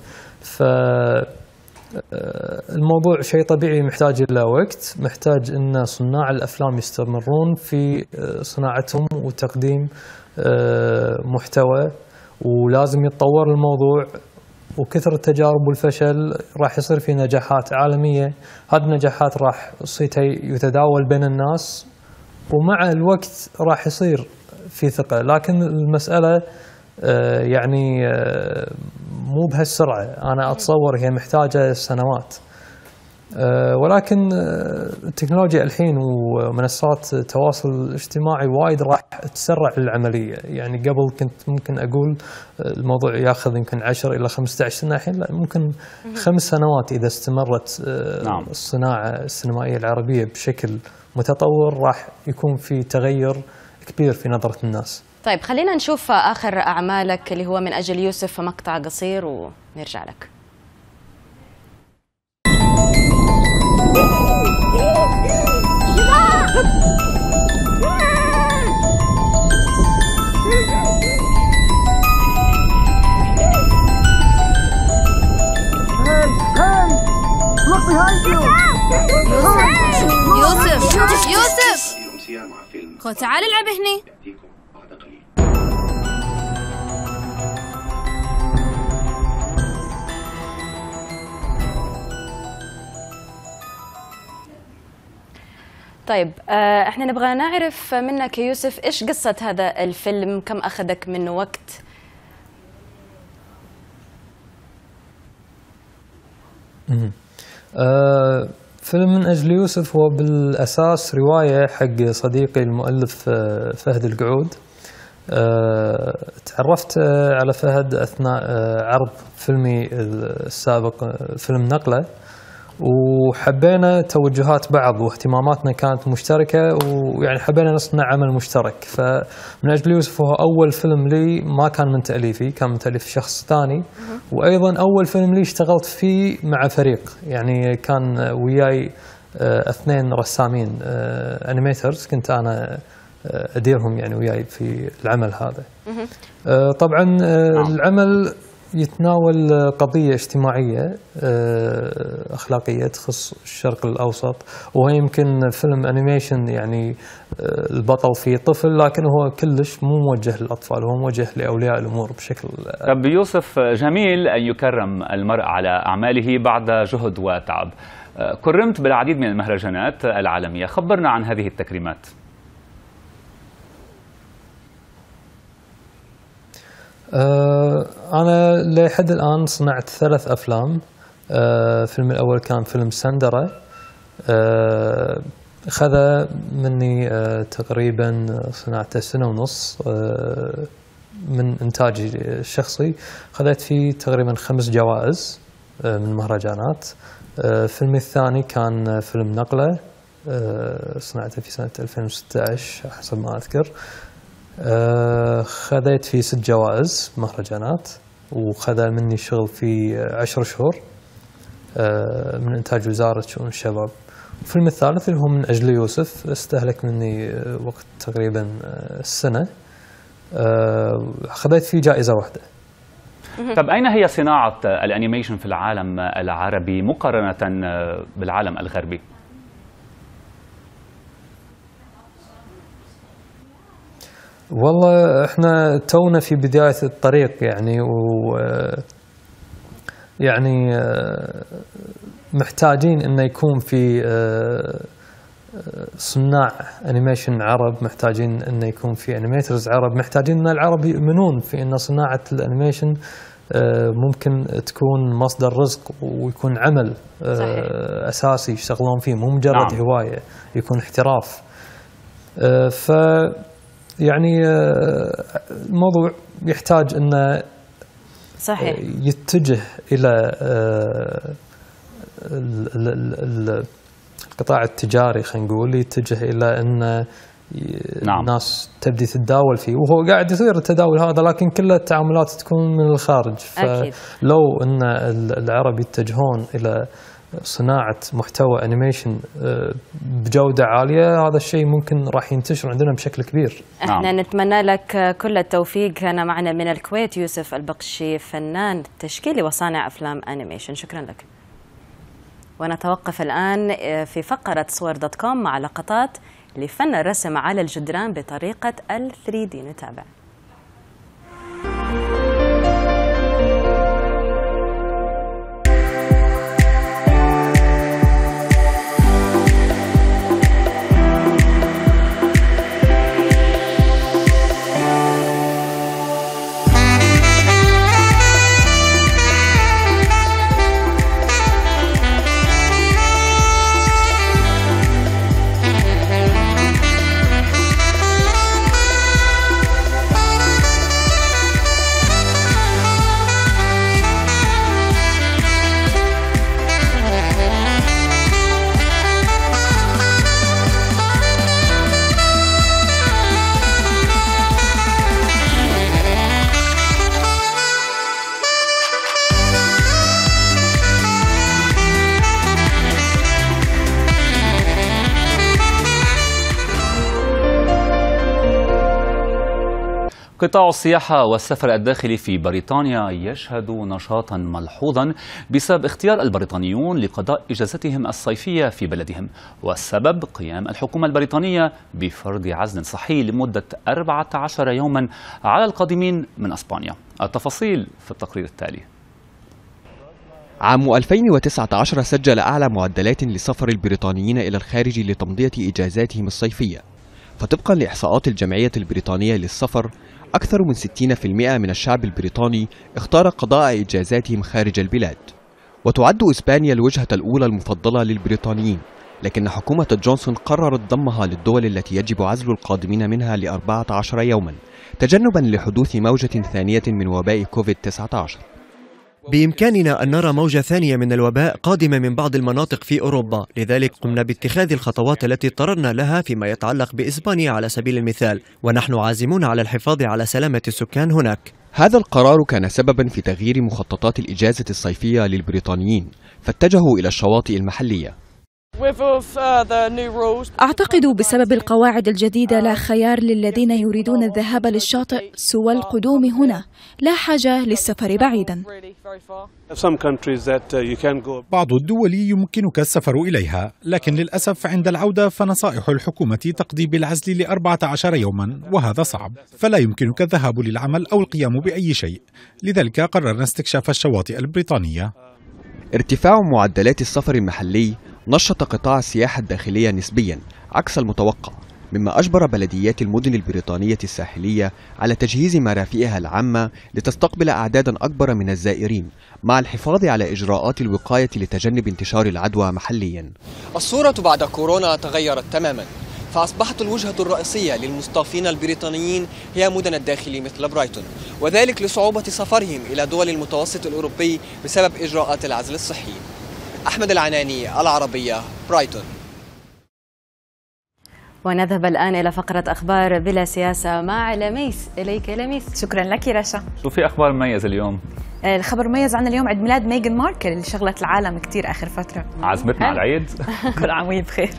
Speaker 15: فالموضوع شيء طبيعي محتاج إلى وقت، محتاج أن صناع الأفلام يستمرون في صناعتهم وتقديم محتوى، ولازم يتطور الموضوع. وكثر التجارب والفشل راح يصير في نجاحات عالمية، هذه النجاحات راح صيتها يتداول بين الناس، ومع الوقت راح يصير في ثقة. لكن المسألة يعني مو بهالسرعة، أنا أتصور هي محتاجة سنوات. ولكن التكنولوجيا الحين ومنصات التواصل الاجتماعي وايد راح تسرع العملية. يعني قبل كنت ممكن أقول الموضوع ياخذ يمكن 10 إلى 15 سنة، الحين لا، ممكن 5 سنوات إذا استمرت الصناعة السينمائية العربية بشكل متطور راح يكون في تغير كبير في نظرة الناس.
Speaker 1: طيب خلينا نشوف آخر أعمالك اللي هو من أجل يوسف، مقطع قصير ونرجع لك.
Speaker 16: Look behind you. يوسف خو تعال العب هني.
Speaker 1: طيب احنا نبغى نعرف منك يا يوسف ايش قصة هذا الفيلم، كم أخذك منه وقت؟
Speaker 15: فيلم من أجل يوسف هو بالأساس رواية حق صديقي المؤلف فهد القعود. تعرفت على فهد أثناء عرض فيلمي السابق، فيلم نقلة، وحبينا توجهات بعض واهتماماتنا كانت مشتركة، ويعني حبينا نصنع عمل مشترك. فمن أجل يوسف هو أول فيلم لي ما كان من تأليفي، كان من تأليف شخص ثاني، وأيضا أول فيلم لي اشتغلت فيه مع فريق، يعني كان وياي 2 رسامين أنيميترز كنت أنا أديرهم يعني وياي في العمل هذا. طبعا العمل يتناول قضية اجتماعية أخلاقية تخص الشرق الأوسط، وهو يمكن فيلم أنيميشن يعني البطل فيه طفل، لكن هو كلش مو موجه للأطفال، هو موجه لأولياء الأمور بشكل.
Speaker 2: طب يوسف، جميل أن يكرم المرء على أعماله بعد جهد وتعب. كرمت بالعديد من المهرجانات العالمية، خبرنا عن هذه التكريمات.
Speaker 15: أنا لحد الآن صنعت 3 أفلام. الفيلم الأول كان فيلم سندرة، أخذ مني تقريبا صناعته 1.5 سنة من إنتاجي الشخصي، خذت فيه تقريبا 5 جوائز من مهرجانات. الفيلم الثاني كان فيلم نقلة، صنعته في سنة 2016 حسب ما أذكر، خذيت فيه 6 جوائز مهرجانات، وخذ مني شغل في 10 شهور من إنتاج وزارة شؤون الشباب. الفيلم الثالث اللي هو من أجل يوسف استهلك مني وقت تقريبا 1 سنة، خذيت فيه جائزة واحدة.
Speaker 2: طب أين هي صناعة الأنيميشن في العالم العربي مقارنة بالعالم الغربي؟
Speaker 15: والله احنا تونا في بداية الطريق يعني، يعني محتاجين انه يكون في صناع انيميشن عرب، محتاجين انه يكون في انيميترز عرب، محتاجين ان العرب يؤمنون في ان صناعة الانيميشن ممكن تكون مصدر رزق ويكون عمل صحيح. اساسي يشتغلون فيه، مو مجرد هواية، يكون احتراف. ف يعني الموضوع يحتاج انه صحيح يتجه الى القطاع التجاري، خلينا نقول يتجه الى ان الناس تبدي تتداول فيه، وهو قاعد يصير التداول هذا، لكن كل التعاملات تكون من الخارج. فلو ان العرب يتجهون الى صناعة محتوى أنيميشن بجودة عالية، هذا الشيء ممكن راح ينتشر عندنا بشكل كبير.
Speaker 1: احنا نتمنى لك كل التوفيق. كان معنا من الكويت يوسف البقشي، فنان تشكيلي وصانع أفلام أنيميشن، شكرا لك. ونتوقف الآن في فقرة صور.com مع لقطات لفن الرسم على الجدران بطريقة ال 3D. نتابع.
Speaker 2: قطاع السياحة والسفر الداخلي في بريطانيا يشهد نشاطا ملحوظا بسبب اختيار البريطانيون لقضاء إجازتهم الصيفية في بلدهم، والسبب قيام الحكومة البريطانية بفرض عزل صحي لمدة 14 يوما على القادمين من أسبانيا. التفاصيل في التقرير التالي.
Speaker 17: عام 2019 سجل أعلى معدلات لسفر البريطانيين إلى الخارج لتمضية إجازاتهم الصيفية، فطبقا لإحصاءات الجمعية البريطانية للسفر أكثر من 60% من الشعب البريطاني اختار قضاء إجازاتهم خارج البلاد. وتعد إسبانيا الوجهة الأولى المفضلة للبريطانيين، لكن حكومة جونسون قررت ضمها للدول التي يجب عزل القادمين منها ل14 يوما تجنبا لحدوث موجة ثانية من وباء كوفيد-19.
Speaker 18: بإمكاننا أن نرى موجة ثانية من الوباء قادمة من بعض المناطق في أوروبا، لذلك قمنا باتخاذ الخطوات التي اضطررنا لها فيما يتعلق بإسبانيا على سبيل المثال، ونحن عازمون على الحفاظ على سلامة السكان هناك.
Speaker 17: هذا القرار كان سببا في تغيير مخططات الإجازة الصيفية للبريطانيين، فاتجهوا إلى الشواطئ المحلية.
Speaker 19: أعتقد بسبب القواعد الجديدة لا خيار للذين يريدون الذهاب للشاطئ سوى القدوم هنا، لا حاجة للسفر بعيدا.
Speaker 20: بعض الدول يمكنك السفر إليها، لكن للأسف عند العودة فنصائح الحكومة تقضي بالعزل ل14 يوما، وهذا صعب، فلا يمكنك الذهاب للعمل أو القيام بأي شيء. لذلك قررنا استكشاف الشواطئ البريطانية.
Speaker 17: ارتفاع معدلات السفر المحلي نشط قطاع السياحة الداخلية نسبيا عكس المتوقع، مما أجبر بلديات المدن البريطانية الساحلية على تجهيز مرافئها العامة لتستقبل أعدادا أكبر من الزائرين، مع الحفاظ على إجراءات الوقاية لتجنب انتشار العدوى محليا.
Speaker 21: الصورة بعد كورونا تغيرت تماما، فأصبحت الوجهة الرئيسية للمستوطنين البريطانيين هي مدن الداخل مثل برايتون، وذلك لصعوبة سفرهم إلى دول المتوسط الأوروبي بسبب إجراءات العزل الصحي. أحمد العناني، العربية، برايتون.
Speaker 1: ونذهب الآن إلى فقرة أخبار بلا سياسة مع لميس. إليك لميس.
Speaker 11: شكرا لك رشا.
Speaker 2: شو في أخبار مميزة اليوم؟
Speaker 11: الخبر مميز عنا اليوم عيد ميلاد ميغان ماركل اللي شغلت العالم كتير آخر فترة.
Speaker 2: عزمتنا على العيد.
Speaker 11: كل عام وهي بخير.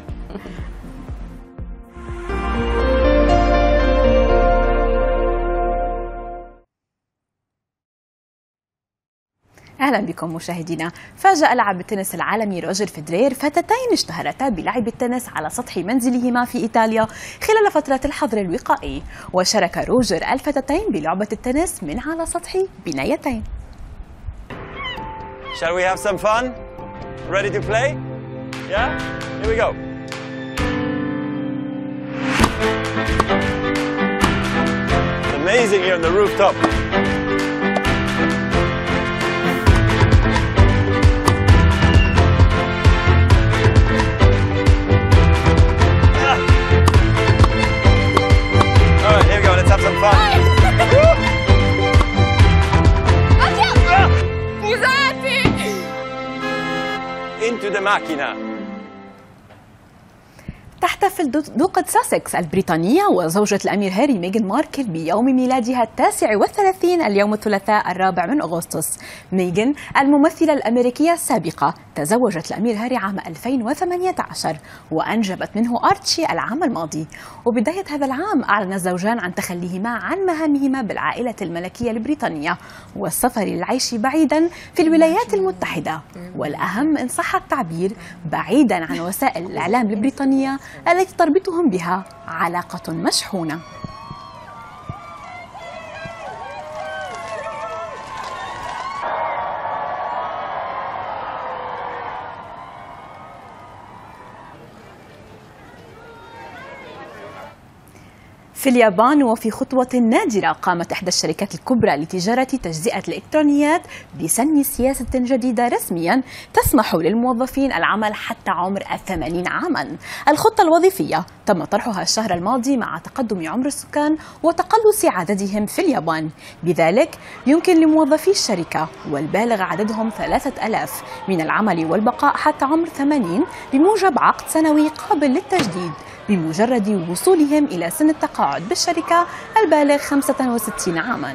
Speaker 11: أهلا بكم مشاهدينا. فاجأ لاعب التنس العالمي روجر فيدرير فتاتين اشتهرتا بلعب التنس على سطح منزلهما في إيطاليا خلال فترة الحظر الوقائي، وشارك روجر الفتاتين بلعبة التنس من على سطح بنايتين.
Speaker 22: Shall we have some fun? Ready to play? Yeah? Here we go. It's amazing here on the rooftop. Have some fun. Into the macchina.
Speaker 11: تحتفل دوقة ساسكس البريطانية وزوجة الأمير هاري ميغان ماركل بيوم ميلادها 39 اليوم الثلاثاء 4 من أغسطس. ميغان الممثلة الأمريكية السابقة تزوجت الأمير هاري عام 2018 وأنجبت منه آرتشي العام الماضي. وبداية هذا العام أعلن الزوجان عن تخليهما عن مهامهما بالعائلة الملكية البريطانية والسفر للعيش بعيدا في الولايات المتحدة، والأهم إن صح التعبير بعيدا عن وسائل الإعلام البريطانية التي تربطهم بها علاقة مشحونة. في اليابان وفي خطوة نادرة قامت إحدى الشركات الكبرى لتجارة تجزئة الإلكترونيات بسن سياسة جديدة رسميا تسمح للموظفين العمل حتى عمر 80 عاما. الخطة الوظيفية تم طرحها الشهر الماضي مع تقدم عمر السكان وتقلص عددهم في اليابان، بذلك يمكن لموظفي الشركة والبالغ عددهم 3000 من العمل والبقاء حتى عمر 80 بموجب عقد سنوي قابل للتجديد بمجرد وصولهم إلى سن التقاعد بالشركة البالغ 65 عاما.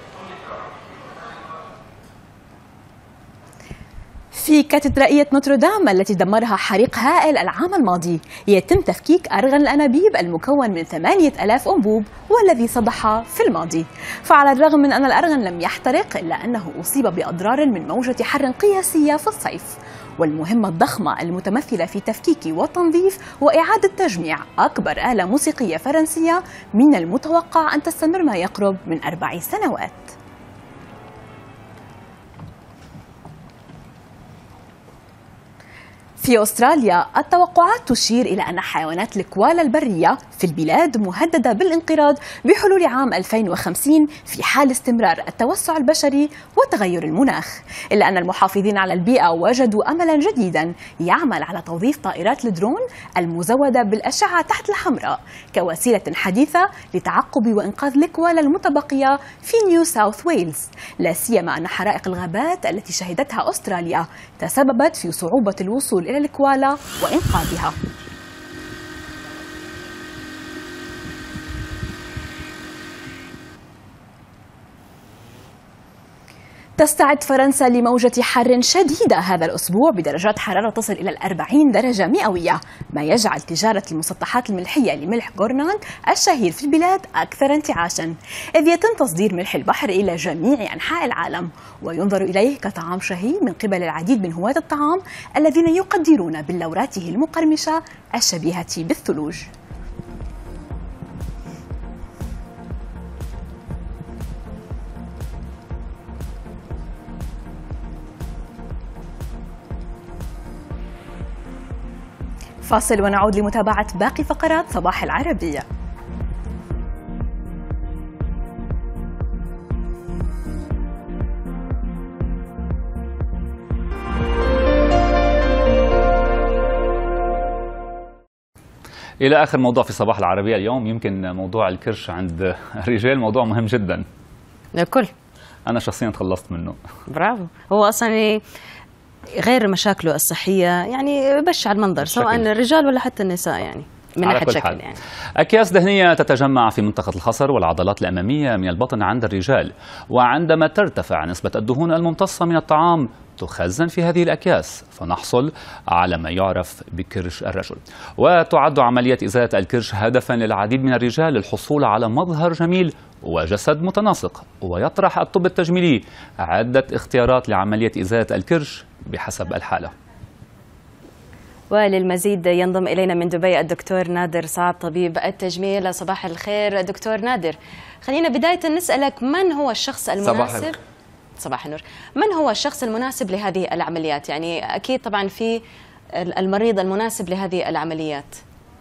Speaker 11: في كاتدرائية نوتردام التي دمرها حريق هائل العام الماضي يتم تفكيك أرغن الأنابيب المكون من 8000 أنبوب والذي صدح في الماضي. فعلى الرغم من أن الأرغن لم يحترق إلا أنه أصيب بأضرار من موجة حر قياسية في الصيف. والمهمة الضخمة المتمثلة في تفكيك وتنظيف وإعادة تجميع أكبر آلة موسيقية فرنسية من المتوقع أن تستمر ما يقرب من 4 سنوات. في أستراليا التوقعات تشير إلى أن حيوانات الكوالا البرية في البلاد مهددة بالانقراض بحلول عام 2050 في حال استمرار التوسع البشري وتغير المناخ، إلا أن المحافظين على البيئة وجدوا أملا جديدا يعمل على توظيف طائرات الدرون المزودة بالأشعة تحت الحمراء كوسيلة حديثة لتعقب وإنقاذ الكوالا المتبقية في نيو ساوث ويلز، لا سيما أن حرائق الغابات التي شهدتها أستراليا تسببت في صعوبة الوصول إلى الكوالا وإنقاذها. تستعد فرنسا لموجة حر شديدة هذا الأسبوع بدرجات حرارة تصل إلى 40 درجة مئوية، ما يجعل تجارة المسطحات الملحية لملح غورناند الشهير في البلاد أكثر انتعاشا، إذ يتم تصدير ملح البحر إلى جميع أنحاء العالم وينظر إليه كطعام شهي من قبل العديد من هواة الطعام الذين يقدرون بلوراته المقرمشة الشبيهة بالثلوج. فاصل ونعود لمتابعة باقي فقرات صباح العربية.
Speaker 2: إلى آخر موضوع في صباح العربية اليوم، يمكن موضوع الكرش عند الرجال موضوع مهم جدا.
Speaker 1: الكل
Speaker 2: أنا شخصيا تخلصت منه.
Speaker 1: برافو. هو أصلا غير مشاكله الصحية يعني بشع المنظر سواء الرجال ولا حتى النساء يعني من ناحية شكل يعني.
Speaker 2: أكياس دهنية تتجمع في منطقة الخصر والعضلات الأمامية من البطن عند الرجال، وعندما ترتفع نسبة الدهون الممتصة من الطعام تخزن في هذه الأكياس فنحصل على ما يعرف بكرش الرجل. وتعد عملية إزالة الكرش هدفا للعديد من الرجال للحصول على مظهر جميل وجسد متناسق، ويطرح الطب التجميلي عدة اختيارات لعملية إزالة الكرش بحسب الحالة.
Speaker 1: وللمزيد ينضم إلينا من دبي الدكتور نادر صعب طبيب التجميل. صباح الخير دكتور نادر. خلينا بداية نسألك من هو الشخص المناسب؟ صباح النور. من هو الشخص المناسب لهذه العمليات؟ يعني أكيد طبعا في المريض المناسب لهذه العمليات.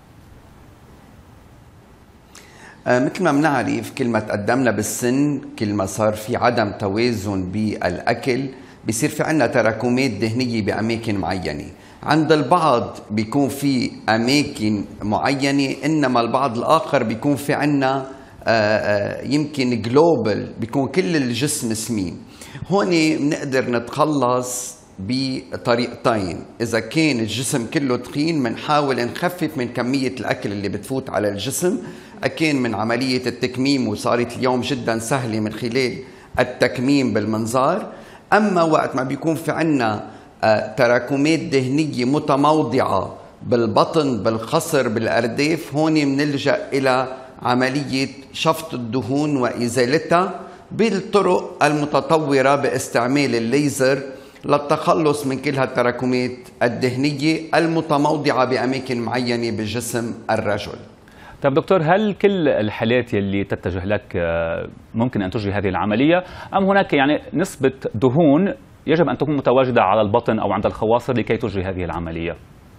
Speaker 3: مثل ما بنعرف كل ما تقدمنا بالسن كل ما صار في عدم توازن بالأكل بيصير في عنا تراكمات دهنية بأماكن معينة. عند البعض بيكون في أماكن معينة، إنما البعض الآخر بيكون في عنا يمكن جلوبال بيكون كل الجسم سمين. هون بنقدر نتخلص بطريقتين. إذا كان الجسم كله تخين بنحاول نخفف من كمية الأكل اللي بتفوت على الجسم، أكان من عملية التكميم وصارت اليوم جدا سهلة من خلال التكميم بالمنظار. أما وقت ما بيكون في عنا تراكمات دهنية متموضعة بالبطن بالخصر بالأرداف، هون بنلجأ إلى عملية شفط الدهون وإزالتها بالطرق المتطورة باستعمال الليزر للتخلص من كل هالتراكمات الدهنية المتموضعة بأماكن معينة بجسم الرجل.
Speaker 2: طيب دكتور، هل كل الحالات يلي تتجه لك ممكن أن تجري هذه العملية، أم هناك يعني نسبة دهون يجب أن تكون متواجدة على البطن أو عند الخواصر لكي تجري هذه العملية؟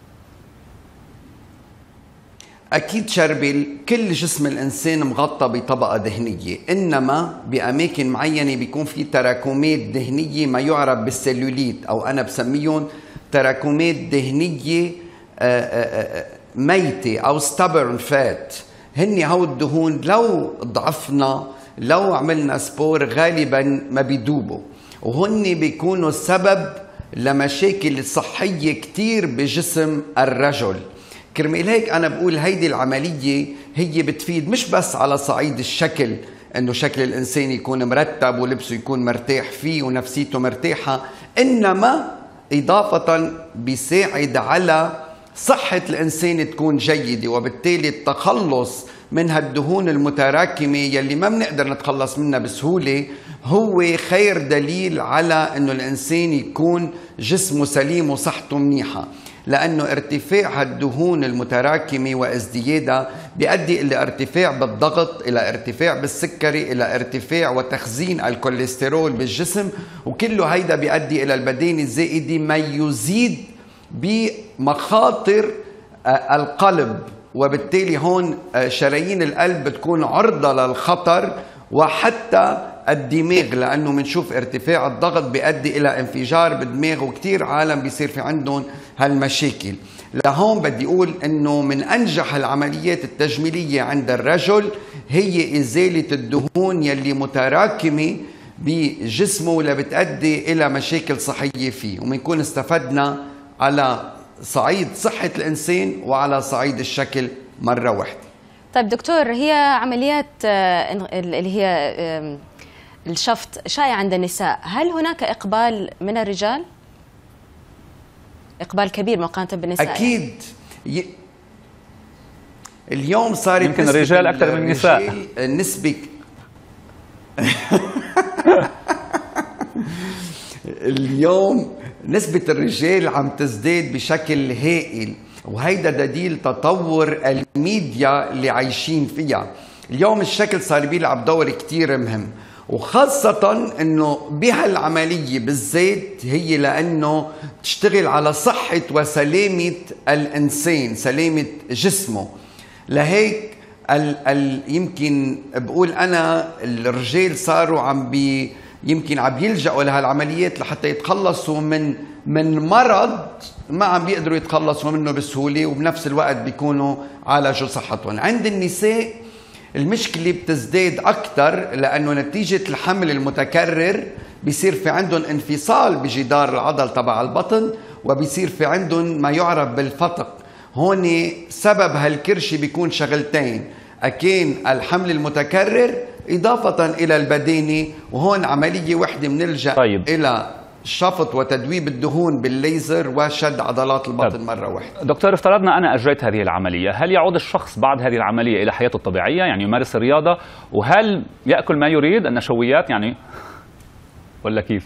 Speaker 3: أكيد شربل كل جسم الإنسان مغطى بطبقة دهنية، إنما بأماكن معينة بيكون في تراكمات دهنية ما يعرف بالسلوليت، أو أنا بسميهم تراكمات دهنية ميتة أو stubborn fat. هني هو الدهون لو ضعفنا لو عملنا سبور غالبا ما بيدوبوا، وهن بيكونوا السبب لمشاكل صحية كتير بجسم الرجل. كرمال هيك أنا بقول هيدي العملية هي بتفيد مش بس على صعيد الشكل، إنه شكل الإنسان يكون مرتب ولبسه يكون مرتاح فيه ونفسيته مرتاحة، إنما إضافة بيساعد على صحة الإنسان تكون جيدة، وبالتالي التخلص من هالدهون المتراكمة يلي ما بنقدر نتخلص منها بسهولة هو خير دليل على إنه الإنسان يكون جسمه سليم وصحته منيحة. لأنه ارتفاع هالدهون المتراكمة وازديادها بيؤدي إلى ارتفاع بالضغط، إلى ارتفاع بالسكري، إلى ارتفاع وتخزين الكوليسترول بالجسم، وكله هيدا بيؤدي إلى البدانة الزائدة ما يزيد بمخاطر القلب، وبالتالي هون شرايين القلب بتكون عرضة للخطر، وحتى الدماغ، لأنه منشوف ارتفاع الضغط بيؤدي إلى انفجار بالدماغ، وكتير عالم بيصير في عندهم هالمشاكل. لهون بدي أقول أنه من أنجح العمليات التجميلية عند الرجل هي إزالة الدهون يلي متراكمة بجسمه ولا بتؤدي إلى مشاكل صحية فيه، ومنكون استفدنا على صعيد صحة الإنسان وعلى صعيد الشكل مرة واحدة.
Speaker 1: طيب دكتور، هي عمليات اللي هي الشفط شائعة عند النساء، هل هناك إقبال من الرجال؟ إقبال كبير مقارنة بالنساء؟
Speaker 3: أكيد يعني. اليوم صارت
Speaker 2: يمكن الرجال أكثر من النساء
Speaker 3: نسبة اليوم نسبة الرجال عم تزداد بشكل هائل، وهيدا دليل تطور الميديا اللي عايشين فيها. اليوم الشكل صار بيلعب دور كتير مهم، وخاصة انه بهالعملية بالذات هي لانه تشتغل على صحة وسلامة الانسان، سلامة جسمه. لهيك يمكن بقول انا الرجال صاروا يمكن عم يلجأوا لهالعمليات لحتى يتخلصوا من مرض ما عم بيقدروا يتخلصوا منه بسهولة، وبنفس الوقت بيكونوا عالجوا صحتهم. عند النساء المشكلة بتزداد أكثر، لأنه نتيجة الحمل المتكرر بيصير في عندهم انفصال بجدار العضل تبع البطن، وبيصير في عندهم ما يعرف بالفتق. هون سبب هالكرشة بيكون شغلتين، أكين الحمل المتكرر إضافة إلى البدانة، وهون عملية وحدة بنلجأ إلى شفط وتدويب الدهون بالليزر وشد عضلات البطن مرة واحدة.
Speaker 2: دكتور، افترضنا أنا أجريت هذه العملية، هل يعود الشخص بعد هذه العملية إلى حياته الطبيعية، يعني يمارس الرياضة، وهل يأكل ما يريد النشويات يعني، ولا كيف؟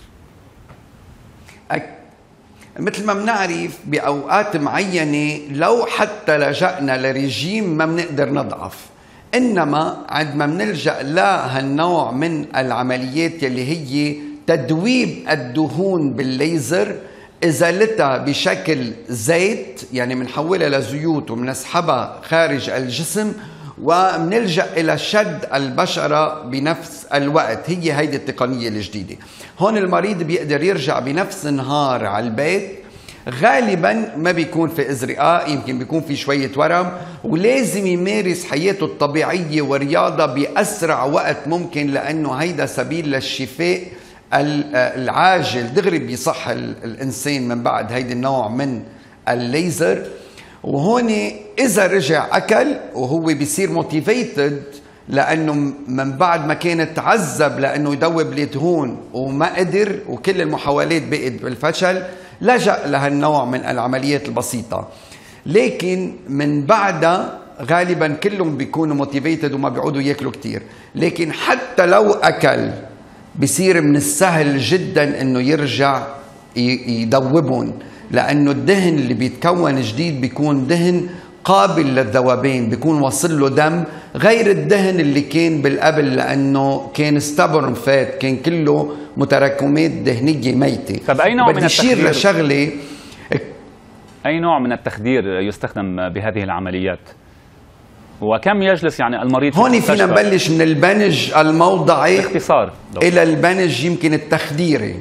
Speaker 3: مثل ما بنعرف بأوقات معينة لو حتى لجأنا لرجيم ما بنقدر نضعف، إنما عندما بنلجأ لهالنوع من العمليات يلي هي تدويب الدهون بالليزر، إزالتها بشكل زيت، يعني بنحولها لزيوت وبنسحبها خارج الجسم، وبنلجأ إلى شد البشرة بنفس الوقت. هيدي التقنية الجديدة. هون المريض بيقدر يرجع بنفس النهار على البيت، غالبا ما بيكون في إزرقاء، يمكن بيكون في شوية ورم، ولازم يمارس حياته الطبيعية ورياضة بأسرع وقت ممكن، لأنه هيدا سبيل للشفاء العاجل. دغري بيصح الإنسان من بعد هيدا النوع من الليزر. وهون إذا رجع أكل وهو بيصير موتيفيتد، لأنه من بعد ما كان تعذب لأنه يدوب الدهون وما قدر، وكل المحاولات بقت بالفشل، لجأ لهالنوع من العمليات البسيطة. لكن من بعدها غالبا كلهم بيكونوا موتيفيتد وما بيعودوا ياكلوا كتير. لكن حتى لو أكل بيصير من السهل جدا انه يرجع يدوبهم، لانه الدهن اللي بيتكون جديد بيكون دهن قابل للذوبان، بيكون وصل له دم، غير الدهن اللي كان بالقبل لانه كان ستابرن فات، كان كله متراكمات دهنيه ميته.
Speaker 2: طب اي نوع من
Speaker 3: التخدير لشغله،
Speaker 2: اي نوع من التخدير يستخدم بهذه العمليات؟ وكم يجلس يعني المريض في
Speaker 3: هون فينا نبلش من البنج الموضعي
Speaker 2: باختصار
Speaker 3: الى البنج يمكن التخديري.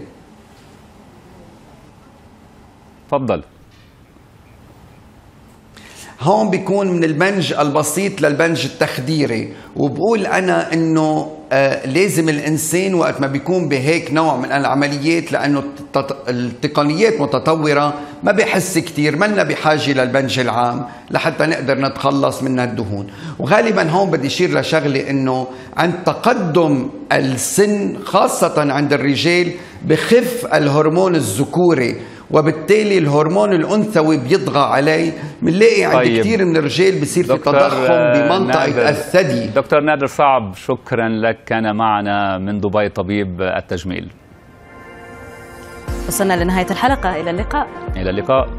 Speaker 2: تفضل.
Speaker 3: هون بيكون من البنج البسيط للبنج التخديري، وبقول أنا إنه لازم الإنسان وقت ما بيكون بهيك نوع من العمليات، لأنه التقنيات متطورة، ما بيحس كتير، منا بحاجة للبنج العام لحتى نقدر نتخلص منها الدهون. وغالبا هون بدي أشير لشغلة إنه عند تقدم السن خاصة عند الرجال بخف الهرمون الذكوري، وبالتالي الهرمون الأنثوي بيطغى عليه. بنلاقي عند كثير من الرجال بصير في تضخم بمنطقة الثدي.
Speaker 2: دكتور نادر صعب، شكرا لك، كان معنا من دبي طبيب التجميل.
Speaker 1: وصلنا لنهاية الحلقة، إلى اللقاء.
Speaker 2: إلى اللقاء.